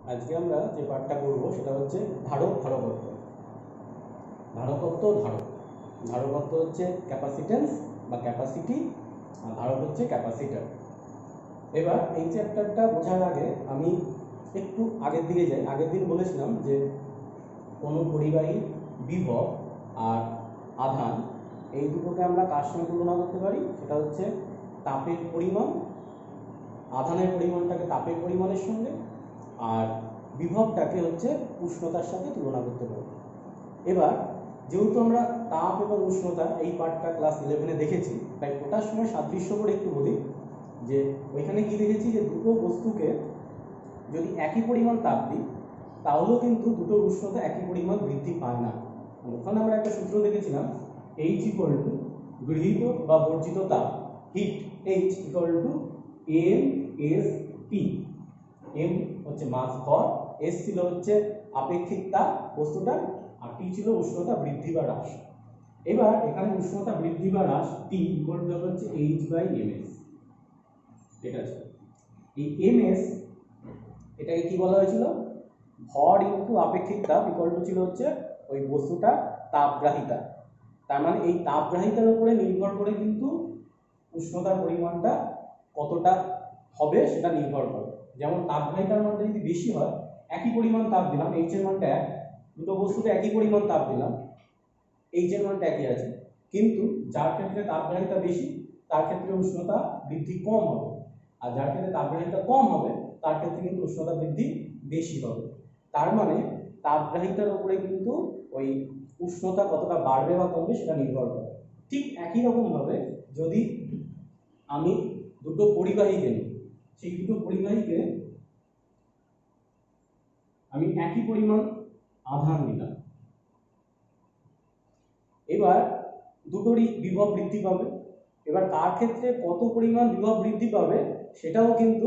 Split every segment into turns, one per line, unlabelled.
আজকে আমরা যে পাঠটা করব সেটা হচ্ছে ধারক ধারকত্ব। ধারকত্ব ধারক, ধারকত্ব হচ্ছে ক্যাপাসিটেন্স বা ক্যাপাসিটি, আর ধারক হচ্ছে ক্যাপাসিটার। এবার এই চ্যাপ্টারটা বোঝার আগে আমি একটু আগের দিকে যাই। আগের দিন বলেছিলাম যে কোনো পরিবাহী বিভব আর আধান এই দুটোকে আমরা কার সঙ্গে তুলনা করতে পারি, সেটা হচ্ছে তাপের পরিমাণ, আধানের পরিমাণটাকে তাপের পরিমাণের সঙ্গে, আর বিভবটাকে হচ্ছে উষ্ণতার সাথে তুলনা করতে পারি। এবার যেহেতু আমরা তাপ এবং উষ্ণতা এই পার্টটা ক্লাস 11-এ দেখেছি, তাই ওটার সময় সাদৃশ্য করে একটু বলি যে ওইখানে কি দেখেছি যে দুটো বস্তুকে যদি একই পরিমাণ তাপ দিই তাহলেও কিন্তু দুটো উষ্ণতা একই পরিমাণ বৃদ্ধি পায় না। ওখানে আমরা একটা সূত্র দেখেছিলাম, H = গৃহীত বা বর্জিত তাপ, হিট H = MST। M হচ্ছে মাস ভর, S ছিল হচ্ছে আপেক্ষিক তাপ বস্তুটা, আর T ছিল উষ্ণতা বৃদ্ধি বা হ্রাস। এবার এখানে উষ্ণতা বৃদ্ধি বা হ্রাস T = হচ্ছে H/ms। ঠিক আছে, এই ms এটাকে কি বলা হয়েছিল, ভর ইনটু আপেক্ষিক তাপ ছিল হচ্ছে ওই বস্তুটা তাপগ্রাহিতা। তার মানে এই তাপগ্রাহিতার উপরে নির্ভর করে কিন্তু উষ্ণতার পরিমাণটা কতটা হবে সেটা নির্ভর করে। যেমন তাপগ্রাহিতার মানটা যদি বেশি হয়, একই পরিমাণ তাপ দিলাম, H এর মানটা 1, দুটো বস্তুতে একই পরিমাণ তাপ দিলাম, H এর মানটা একই আছে, কিন্তু যার ক্ষেত্রে তাপগ্রাহিতা বেশি তার ক্ষেত্রে উষ্ণতা বৃদ্ধি কম হবে, আর যার ক্ষেত্রে তাপগ্রাহিতা কম হবে তার ক্ষেত্রে কিন্তু উষ্ণতা বৃদ্ধি বেশি হবে। তার মানে তাপগ্রাহিতার উপরে কিন্তু ওই উষ্ণতা কতটা বাড়বে বা কমবে সেটা নির্ভর করে। ঠিক একই রকম ভাবে যদি আমি দুটো পরিবাহীকে নিই, সেই দুটো পরিবাহীকে আমি একই পরিমাণ আধান দিলাম, এবার দুটোরই বিভব বৃদ্ধি পাবে। এবার কার ক্ষেত্রে কত পরিমাণ বিভব বৃদ্ধি পাবে সেটাও কিন্তু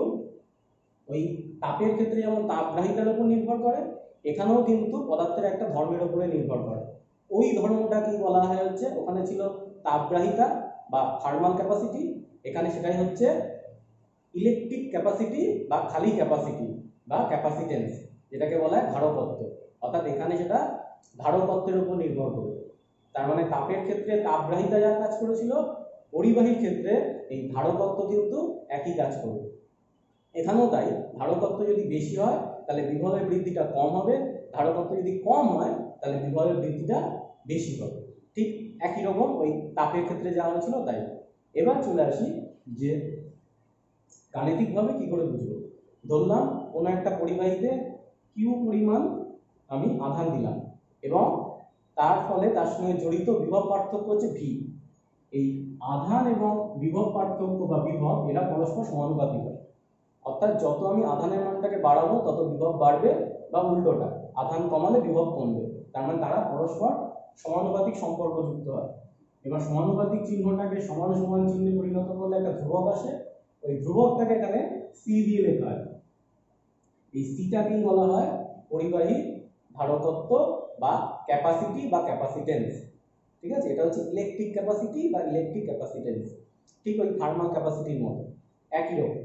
ওই তাপের ক্ষেত্রে যেমন তাপগ্রাহিতার উপর নির্ভর করে, এখানেও কিন্তু পদার্থের একটা ধর্মের উপরে নির্ভর করে। ওই ধর্মটা কি বলা হয় হচ্ছে, ওখানে ছিল তাপগ্রাহিতা বা থার্মাল ক্যাপাসিটি, এখানে সেটাই হচ্ছে ইলেকট্রিক ক্যাপাসিটি বা খালি ক্যাপাসিটি বা ক্যাপাসিটেন্স, যেটাকে বলা হয় ধারকত্ব। অর্থাৎ এখানে সেটা ধারকত্বের উপর নির্ভর করবে। তার মানে তাপের ক্ষেত্রে তাপগ্রাহিতা যা কাজ করেছিল, পরিবাহীর ক্ষেত্রে এই ধারকত্ব কিন্তু একই কাজ করবে। এখানেও তাই, ধারকত্ব যদি বেশি হয় তাহলে বিভবের বৃদ্ধিটা কম হবে, ধারকত্ব যদি কম হয় তাহলে বিভবের বৃদ্ধিটা বেশি হবে। ঠিক একই রকম ওই তাপের ক্ষেত্রে যা হয়েছিল তাই। এবার চলে আসি যে গাণিতিকভাবে কি করে বুঝবো। ধরলাম কোনো একটা পরিবাহীতে কিউ পরিমাণ আমি আধান দিলাম এবং তার ফলে তার সঙ্গে জড়িত বিভব পার্থক্য হচ্ছে ভি। এই আধান এবং বিভব পার্থক্য বা বিভব এরা পরস্পর সমানুপাতিক হয়। অর্থাৎ যত আমি আধানের মানটাকে বাড়াবো তত বিভব বাড়বে, বা উল্টোটা, আধান কমালে বিভব কমবে। তার মানে তারা পরস্পর সমানুপাতিক সম্পর্কযুক্ত হয়। এবার সমানুপাতিক চিহ্নটাকে সমান সমান চিহ্নে পরিণত করলে একটা ধ্রুবক আসে, ওই ধ্রুবকটাকে এখানে সি দিয়ে লেখা হয়। এই সিটাকেই বলা হয় পরিবাহী ধারকত্ব বা ক্যাপাসিটি বা ক্যাপাসিটেন্স। ঠিক আছে, এটা হচ্ছে ইলেকট্রিক ক্যাপাসিটি বা ইলেকট্রিক ক্যাপাসিটেন্স, ঠিক ওই থার্মাল ক্যাপাসিটির মতো একই রকম।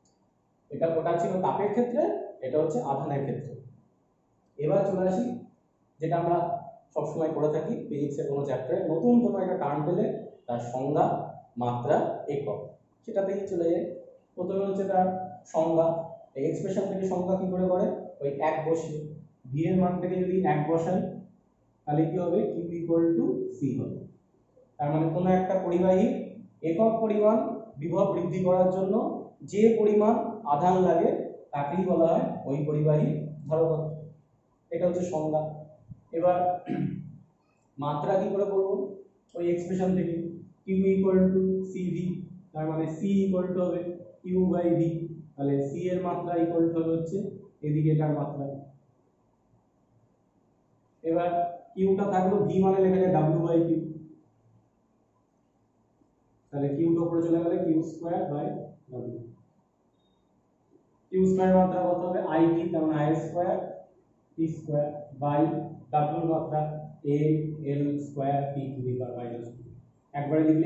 এটা ওটা ছিল তাপের ক্ষেত্রে, এটা হচ্ছে আধানের ক্ষেত্রে। এবার চলে আসি যেটা আমরা সবসময় করে থাকি ফিজিক্সের কোনো চ্যাপ্টারে, নতুন কোনো একটা টার্ম পেলে তার সংজ্ঞা, মাত্রা, একক, সেটাতেই চলে যায়। প্রথমে হচ্ছে তার সংজ্ঞা। এই এক্সপ্রেশন থেকে সংজ্ঞা কি করে ওই 1 বসিয়ে ভি এর মান থেকে যদি 1 বসাই তাহলে কি হবে, কিউ সি হবে। তার মানে কোনো একটা পরিবাহী একক পরিমাণ বিভব বৃদ্ধি করার জন্য যে পরিমাণ আধান লাগে তাকেই বলা হয় ওই পরিবাহী ধারকত্ব। এটা হচ্ছে সংজ্ঞা। এবার মাত্রা কি করে করব, ওই এক্সপ্রেশন থেকে কিউ সিভি, তার মানে সি হবে কিউ/ভি, তাহলে সি এর মাত্রা হবে হচ্ছে এদিকে এটার মাত্রা। এবার কিউটা থাকলো ভি মানে লেখা যায় ডাব্লিউ/কিউ, তাহলে কিউটা উপরে চলে গেলে কিউ²/ডব্লিউ। কিউ² মাত্রা কত হবে আইটি, তার মানে আই² টি² বাই ডাব্লিউ মাত্রা l² t², একবারে লিখলে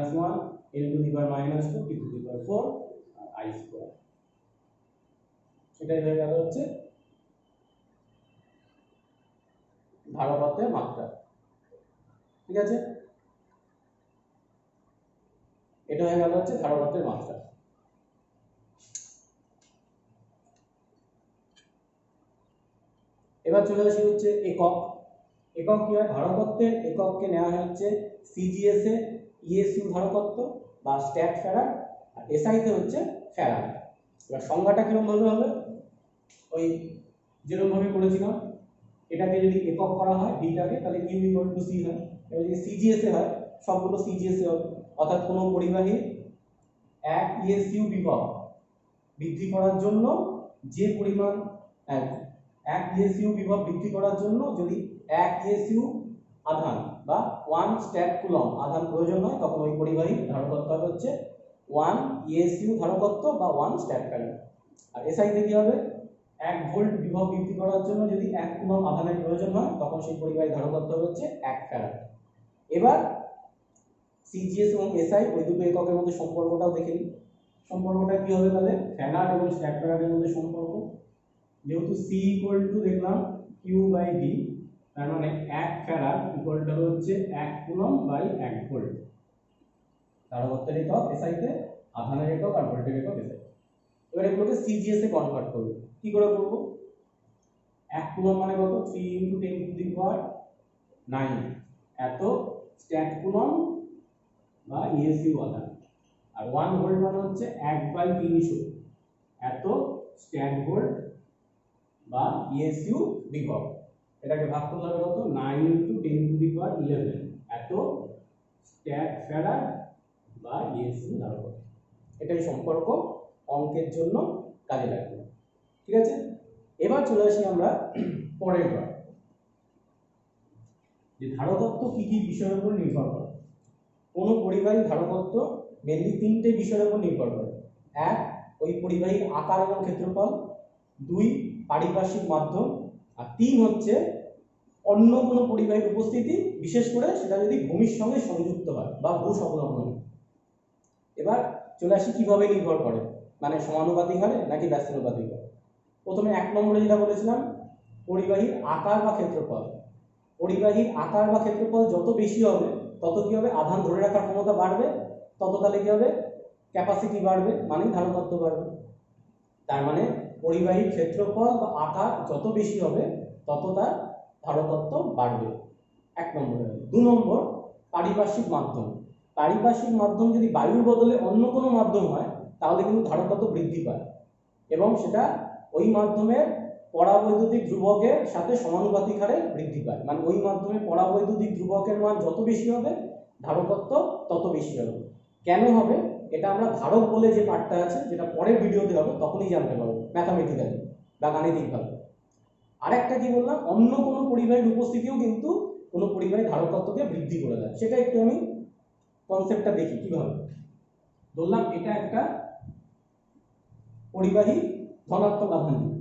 l⁻⁻1 l⁻⁻2 t⁴ আর i²। সেটাই হয়ে গেল হচ্ছে ধারকত্বের মাত্রা। ঠিক আছে, এটা হয়ে গেল হচ্ছে ধারকত্বের মাত্রা। এবার চলে আসি হচ্ছে একক। একক কি হয়, ধারকত্বের একককে নেওয়া হচ্ছে সিজিএস এ ইএসইউ ধারকত্ব বা স্ট্যাট ফ্যারাড, আর এসআইতে হচ্ছে ফ্যারাড। এবার সংজ্ঞাটা কিরকম ভাবে হবে, ওই যেরকম ভাবে করেছিলাম, এটাকে যদি একক করা হয় ভিটাকে, তাহলে কিউ ইকুয়াল টু সি হয়। এবার যদি সিজিএস এ হয়, সবগুলো সিজিএস এ হবে, অর্থাৎ কোনো পরিবাহী 1 ইএসইউ বিভব বৃদ্ধি করার জন্য যে পরিমাণ 1 ইএসইউ বিভব বৃদ্ধি করার জন্য যদি 1 ইএসইউ আধান বা 1 স্ট্যাট কুলম্ব আধান প্রয়োজন হয়, তখন ওই পরিবাহী ধারকত্ব হচ্ছে 1 ইএসইউ ধারকত্ব বা 1 স্ট্যাট ফ্যারাড। আর এসআইতে কি হবে, 1 ভোল্ট বিভব বৃদ্ধি করার জন্য যদি 1 কুলম্ব আধানের প্রয়োজন হয়, তখন সেই পরিবাহী ধারকত্ব হচ্ছে 1 ফ্যারাড। এবার সিজিএস এবং এসআই ওই দুটো এককের মধ্যে সম্পর্কটাও দেখে নিই। সম্পর্কটা কি হবে তাহলে, ফ্যারাড এবং স্ট্যাট ফ্যারাডের মধ্যে সম্পর্ক, যেহেতু সি ইকুয়াল টু দেখলাম কিউ বাই ভি, তার মানে 1 ফ্যারাড ইকুয়াল টু হচ্ছে 1 কুলম্ব বাই 1 ভোল্ট। ধারকত্বের একক এসআইতে, আধানের একক আর ভোল্টের একক এসআই। এবার এগুলোকে সিজিএস এ কনভার্ট করব। কি করে করব, 1 কুলম্ব মানে কত, 3 × 10⁹ এত স্ট্যাট কুলম্ব বা ইএসইউ আধান, আর 1 ভোল্ট মানে হচ্ছে 1/300 এত স্ট্যাট ভোল্ট বা ইএসইউ বিভব। এটাকে ভাগ করলে হবে কত, 9 × 10⁻11 এত স্ট্যাট ফ্যারাড বা ইএসইউ ধারকত্ব। এটাই সম্পর্ক, অঙ্কের জন্য কাজে লাগবে। ঠিক আছে, এবার চলে আসি আমরা পরের বার, যে ধারকত্ব কি কি বিষয়ের উপর নির্ভর করে। কোন পরিবাহী ধারকত্ব মেনলি 3টে বিষয়ের উপর নির্ভর করে। 1 ওই পরিবাহীর আকার এবং ক্ষেত্রফল, 2 পারিপার্শ্বিক মাধ্যম, আর 3 হচ্ছে অন্য কোনো পরিবাহীর উপস্থিতি, বিশেষ করে সেটা যদি ভূমির সঙ্গে সংযুক্ত হয় বা ভূ সংলগ্ন হয়। এবার চলে আসি কিভাবে নির্ভর করে, মানে সমানুপাতিক হারে নাকি ব্যস্তানুপাতিক হারে। প্রথমে 1 নম্বরে যেটা বলেছিলাম, পরিবাহীর আকার বা ক্ষেত্রফল। পরিবাহীর আকার বা ক্ষেত্রফল যত বেশি হবে, তত কি হবে, আধান ধরে রাখার ক্ষমতা বাড়বে, তত তাহলে কি হবে, ক্যাপাসিটি বাড়বে, মানে ধারকত্ব বাড়বে। তার মানে পরিবাহীর ক্ষেত্রফল বা আকার যত বেশি হবে, তত তার ধারকত্ব বাড়বে, 1 নম্বরে। 2 নম্বর পারিপার্শ্বিক মাধ্যম। পারিপার্শ্বিক মাধ্যম যদি বায়ুর বদলে অন্য কোনো মাধ্যম হয়, তাহলে কিন্তু ধারকত্ব বৃদ্ধি পায়, এবং সেটা ওই মাধ্যমের পরাবৈদ্যুতিক ধ্রুবকের সাথে সমানুপাতিক হারে বৃদ্ধি পায়। মানে ওই মাধ্যমে পরাবৈদ্যুতিক ধ্রুবকের মান যত বেশি হবে, ধারকত্ব তত বেশি হবে। কেন হবে, এটা আমরা ধারক বলে যে পার্টটা আছে, যেটা পরের ভিডিওতে হবে, তখনই জানতে পারবো ম্যাথামেটিক্যালি বা গাণিতিকভাবে। আরেকটা কি বললাম, অন্য কোনো পরিবাহীর উপস্থিতিও কিন্তু কোনো পরিবাহী ধারকত্বকে বৃদ্ধি করে দেয়। সেটা একটু আমি কনসেপ্টটা দেখি কিভাবে। বললাম এটা একটা পরিবাহী ধনাত্মক আধান যুক্ত,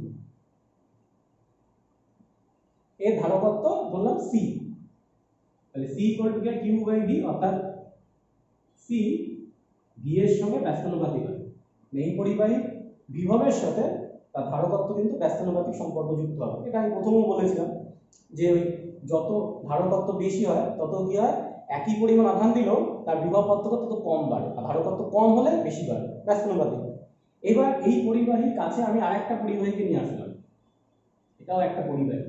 এর ধারকত্ব বললাম সি, তাহলে C equal to Q by V, অর্থাৎ সি ভি এর সঙ্গে ব্যস্তানুপাতিক হবে। এই পরিবাহী বিভবের সাথে তার ধারকত্ব কিন্তু ব্যস্তানুপাতিক সম্পর্কযুক্ত হবে। এটা আমি প্রথমেও বলেছিলাম যে ওই যত ধারকত্ব বেশি হয়, তত কি হয়, একই পরিমাণ আধান দিলেও তার বিভব পার্থক্য তত কম বাড়ে, আর ধারকত্ব কম হলে বেশি বাড়ে, ব্যস্তানুপাতিক। এবার এই পরিবাহীর কাছে আমি আরেকটা পরিবাহীকে নিয়ে আসলাম, এটাও একটা পরিবাহী,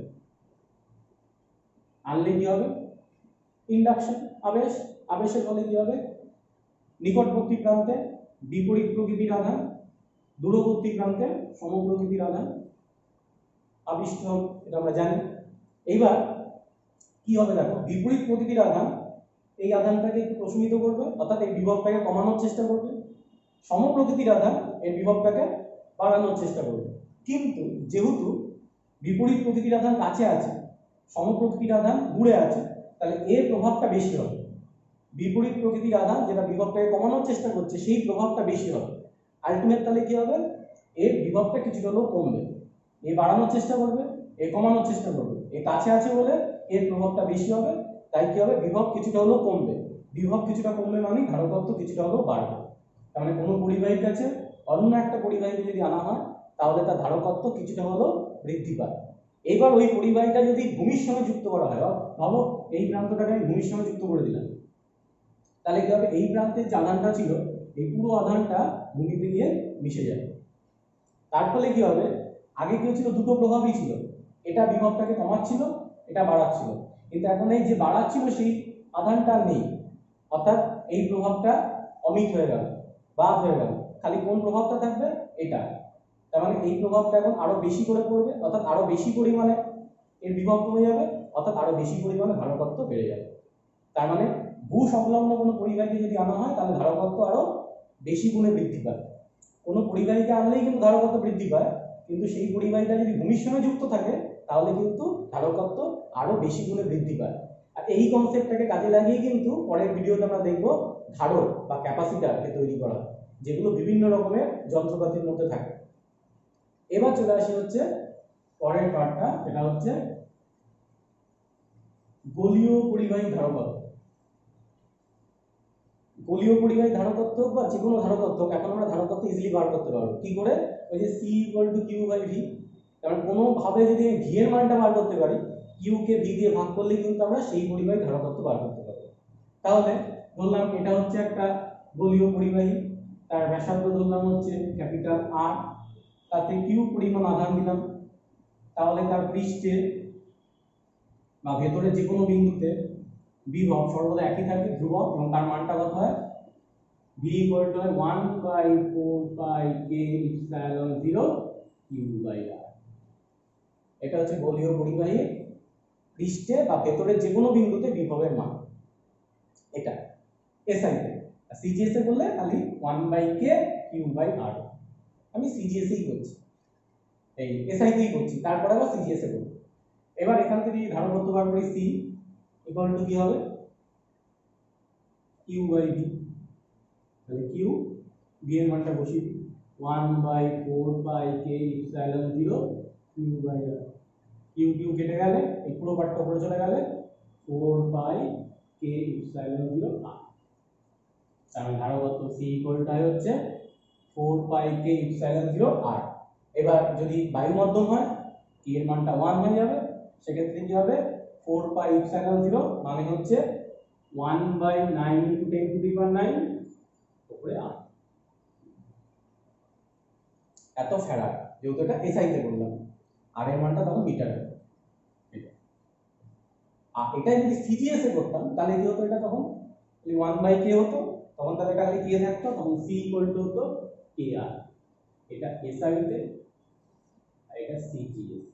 আনলে কি হবে, ইন্ডাকশন, আবেশ। আবেশের ফলে কি হবে, নিকটবর্তী প্রান্তে বিপরীত প্রকৃতির আধান, দূরবর্তী প্রান্তে সমপ্রকৃতির আধান আবিষ্ট হবে, এটা আমরা জানি। এইবার কি হবে দেখো, বিপরীত প্রকৃতির আধান এই আধানটাকে একটু প্রশমিত করবে, অর্থাৎ এই বিভবটাকে কমানোর চেষ্টা করবে। সমপ্রকৃতির আধান এর বিভবটাকে বাড়ানোর চেষ্টা করবে। কিন্তু যেহেতু বিপরীত প্রকৃতির আধান কাছে আছে, সমপ্রকৃতির আধান দূরে আছে, তাহলে এর প্রভাবটা বেশি হবে। বিপরীত প্রকৃতির আধান যেটা বিভবটাকে কমানোর চেষ্টা করছে, সেই প্রভাবটা বেশি হবে। আলটিমেট তাহলে কি হবে, এর বিভবটা কিছুটা হলেও কমবে। এ বাড়ানোর চেষ্টা করবে, এ কমানোর চেষ্টা করবে। এ কাছে আছে বলে এর প্রভাবটা বেশি হবে, তাই কি হবে, বিভব কিছুটা হলেও কমবে। বিভব কিছুটা কমবে মানে ধারকত্ব কিছুটা হলেও বাড়বে। তার মানে কোনো পরিবাহীর কাছে অন্য একটা পরিবাহীকে যদি আনা হয়, তাহলে তার ধারকত্ব কিছুটা হলেও বৃদ্ধি পায়। এবার ওই পরিবাহীটা যদি ভূমির সঙ্গে যুক্ত করা হয়, ভাবো এই প্রান্তটাকে আমি ভূমির সঙ্গে যুক্ত করে দিলাম, তাহলে কি হবে, এই প্রান্তের যে আধানটা ছিল এই পুরো আধানটা ভূমিতে গিয়ে মিশে যাবে। তার ফলে কি হবে, আগে কি হচ্ছিল, দুটো প্রভাবই ছিল, এটা বিভবটাকে কমাচ্ছিল, এটা বাড়াচ্ছিল, কিন্তু এখন এই যে বাড়াচ্ছিল সেই আধানটা নেই, অর্থাৎ এই প্রভাবটা অমিট হয়ে গেল, বাদ হয়ে গেল, খালি কোন প্রভাবটা থাকবে, এটা। তার মানে এই প্রভাবটা এখন আরো বেশি করে পড়বে, অর্থাৎ আরো বেশি পরিমাণে এর বিভব কমে যাবে, অর্থাৎ আরো বেশি পরিমাণে ধারকত্ব বেড়ে যাবে। তার মানে ভূ সংলগ্ন কোনো পরিবাহীকে যদি আনা হয় তাহলে ধারকত্ব আরো বেশি গুণে বৃদ্ধি পায়। কোনো পরিবাহীকে আনলেই কিন্তু ধারকত্ব বৃদ্ধি পায়, কিন্তু সেই পরিবাহীটা যদি ভূমির সঙ্গে যুক্ত থাকে তাহলে কিন্তু ধারকত্ব আরো বেশি গুণে বৃদ্ধি পায়। আর এই কনসেপ্টটাকে কাজে লাগিয়ে কিন্তু পরের ভিডিওতে আমরা দেখব ধারক বা ক্যাপাসিটারকে তৈরি করা, যেগুলো বিভিন্ন রকমের যন্ত্রপাতির মধ্যে থাকে। এবার চলে আসি হচ্ছে পরের পার্টটা, এটা হচ্ছে গোলীয় পরিবাহী ধারকত্ব। গোলীয় পরিবাহী ধারকত্ব বা যে কোনো ধারকত্ব, এখন আমরা ধারকত্ব ইজিলি বার করতে পারবো কি করে, ওই যে C equal to Q by V, কারণ কোনোভাবে যদি ভি এর মানটা বার করতে পারি, কিউ কে ভি দিয়ে ভাগ করলে কিন্তু আমরা সেই পরিবাহী ধারকত্ব বার করতে পারবো। তাহলে ধরলাম এটা হচ্ছে একটা গোলীয় পরিবাহী, তার ব্যাসার্ধ ধরলাম হচ্ছে ক্যাপিটাল আর, তাতে কিউ পরিমাণ আধান দিলাম, তাহলে তার পৃষ্ঠে বা ভেতরে যে কোনো বিন্দুতে বিভব সর্বদা একই থাকে, ধ্রুবক, এবং তার মানটা কত হয়, v equal two 1/4πk epsilon 0 q/r। এটা হচ্ছে গোলীয় পরিবাহী পৃষ্ঠে বা ভেতরে যে কোনো বিন্দুতে বিভবের মান, এটা এসআই তে। আর সিজিএস এ বললে খালি 1/k q/r। আমি সিজিএস এই করছি, এই এসআই তেই করছি, তারপর আবার সিজিএস এ করব। এবার এখান থেকে ধারকত্ব বার করি, সি ইকুয়াল টু কি হবে, q/v, তাহলে q, v এর মানটা বসিয়ে দিই, 1/4πk epsilon 0 q/r। q q কেটে গেলে এই পুরো পার্টটা উপরে চলে গেলে 4πk ইপসিলন 0 r। তার মানে ধারকত্ব c ইকুয়াল টু হচ্ছে 4πk ইপসিলন 0 r। এবার যদি বায়ু মাধ্যম হয় k এর মানটা 1 হয়ে যাবে, সেক্ষেত্রে কি হবে, 4π ইপসিলন 0 মানে হচ্ছে 1/9 × 10⁹ উপরে r, এত ফ্যারাড, যেহেতু এটা এসআই তে বললাম, আর এর মানটা তখন মিটারে। আর এটা যদি সিজিএস এ করতাম তাহলে কি হতো, এটা তখন 1/k হতো, তখন তাহলে এটা খালি k থাকতো, তখন c ইকুয়াল টু হতো kr। এটা এসআই তে আর এটা সিজিএস।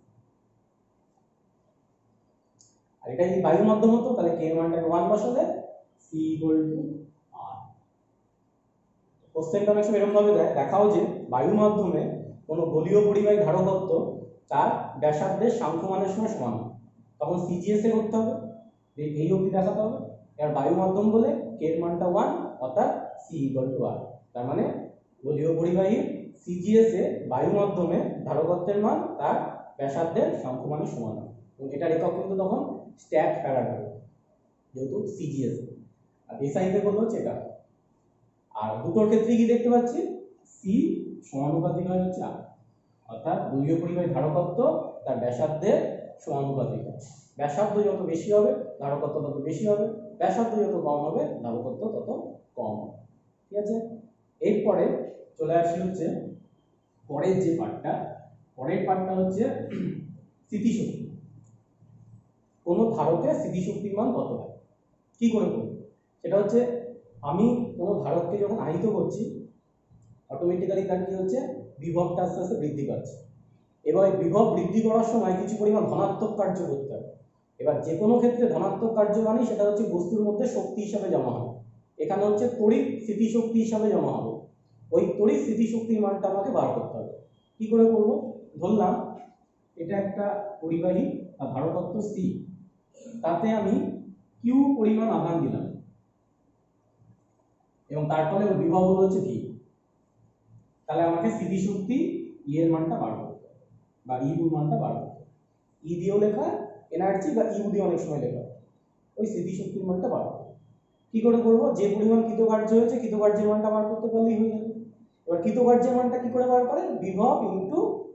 আর এটা যদি বায়ু মাধ্যম হতো তাহলে k এর মানটাকে 1 বসালে c ইকুয়াল টু r। কোশ্চেনটা অনেক সময় এরকম ভাবে দেখাও যে বায়ু মাধ্যমে কোনো গোলীয় পরিবাহী ধারকত্ব তার ব্যাসার্ধের সাংখ্যমানের সঙ্গে সমান, তখন সিজিএস এ করতে হবে, এই অবধি দেখাতে হবে। এবার বায়ু মাধ্যম বলে k এর মানটা 1, অর্থাৎ c ইকুয়াল টু r। তার মানে গোলীয় পরিবাহীর সিজিএস এ বায়ু মাধ্যমে ধারকত্বের মান তার ব্যাসার্ধের সাংখ্যমানের সমান, এবং এটার একক কিন্তু তখন স্ট্যাট ফ্যারাড হবে, যেহেতু সিজিএস। আর এসআই তে বলতে হচ্ছে এটা। আর দুটোর ক্ষেত্রে কি দেখতে পাচ্ছি, সি সমানুপাতিক হয় হচ্ছে আর, অর্থাৎ গোলীয় পরিবাহী ধারকত্ব তার ব্যাসার্ধের সমানুপাতিক। ব্যাসার্ধ যত বেশি হবে ধারকত্ব তত বেশি হবে, ব্যাসার্ধ যত কম হবে ধারকত্ব তত কম হবে। ঠিক আছে, এরপরে চলে আসি হচ্ছে পরের যে পার্টটা, পরের পার্টটা হচ্ছে স্থিতিশক্তি। কোনো ধারকের স্থিতিশক্তির মান কত হয়, কি করে করব, সেটা হচ্ছে আমি কোনো ধারককে যখন আহিত করছি অটোমেটিক্যালি তার কি হচ্ছে, বিভবটা আস্তে আস্তে বৃদ্ধি পাচ্ছে। এবার বিভব বৃদ্ধি করার সময় কিছু পরিমাণ ধনাত্মক কার্য করতে হবে। এবার যে কোনো ক্ষেত্রে ধনাত্মক কার্য মানে সেটা হচ্ছে বস্তুর মধ্যে শক্তি হিসাবে জমা হবে, এখানে হচ্ছে তড়িৎ স্থিতিশক্তি হিসাবে জমা হবে। ওই তড়িৎ স্থিতিশক্তির মানটা আমাকে বার করতে হবে। কি করে করব, ধরলাম এটা একটা পরিবাহী বা ধারকত্ব সি, তাতে আমি কিউ পরিমাণ আধান দিলাম, এবং তারপরে ওর বিভব হলো হচ্ছে ভি। তাহলে আমাকে স্থিতিশক্তি ই এর মানটা বার করতে হবে, বা ইউর মানটা বার করতে হবে। ই দিয়েও লেখা এনার্জি, বা ইউ দিয়ে অনেক সময় লেখা, ওই স্থিতিশক্তির মানটা বার করতে হবে। কি করে করব, যে পরিমাণ কৃতকার্য হয়েছে কৃতকার্যের মানটা বার করতে পারলেই হয়ে যাবে। এবার কৃতকার্যের মানটা কি করে বার করে, বিভব ইনটু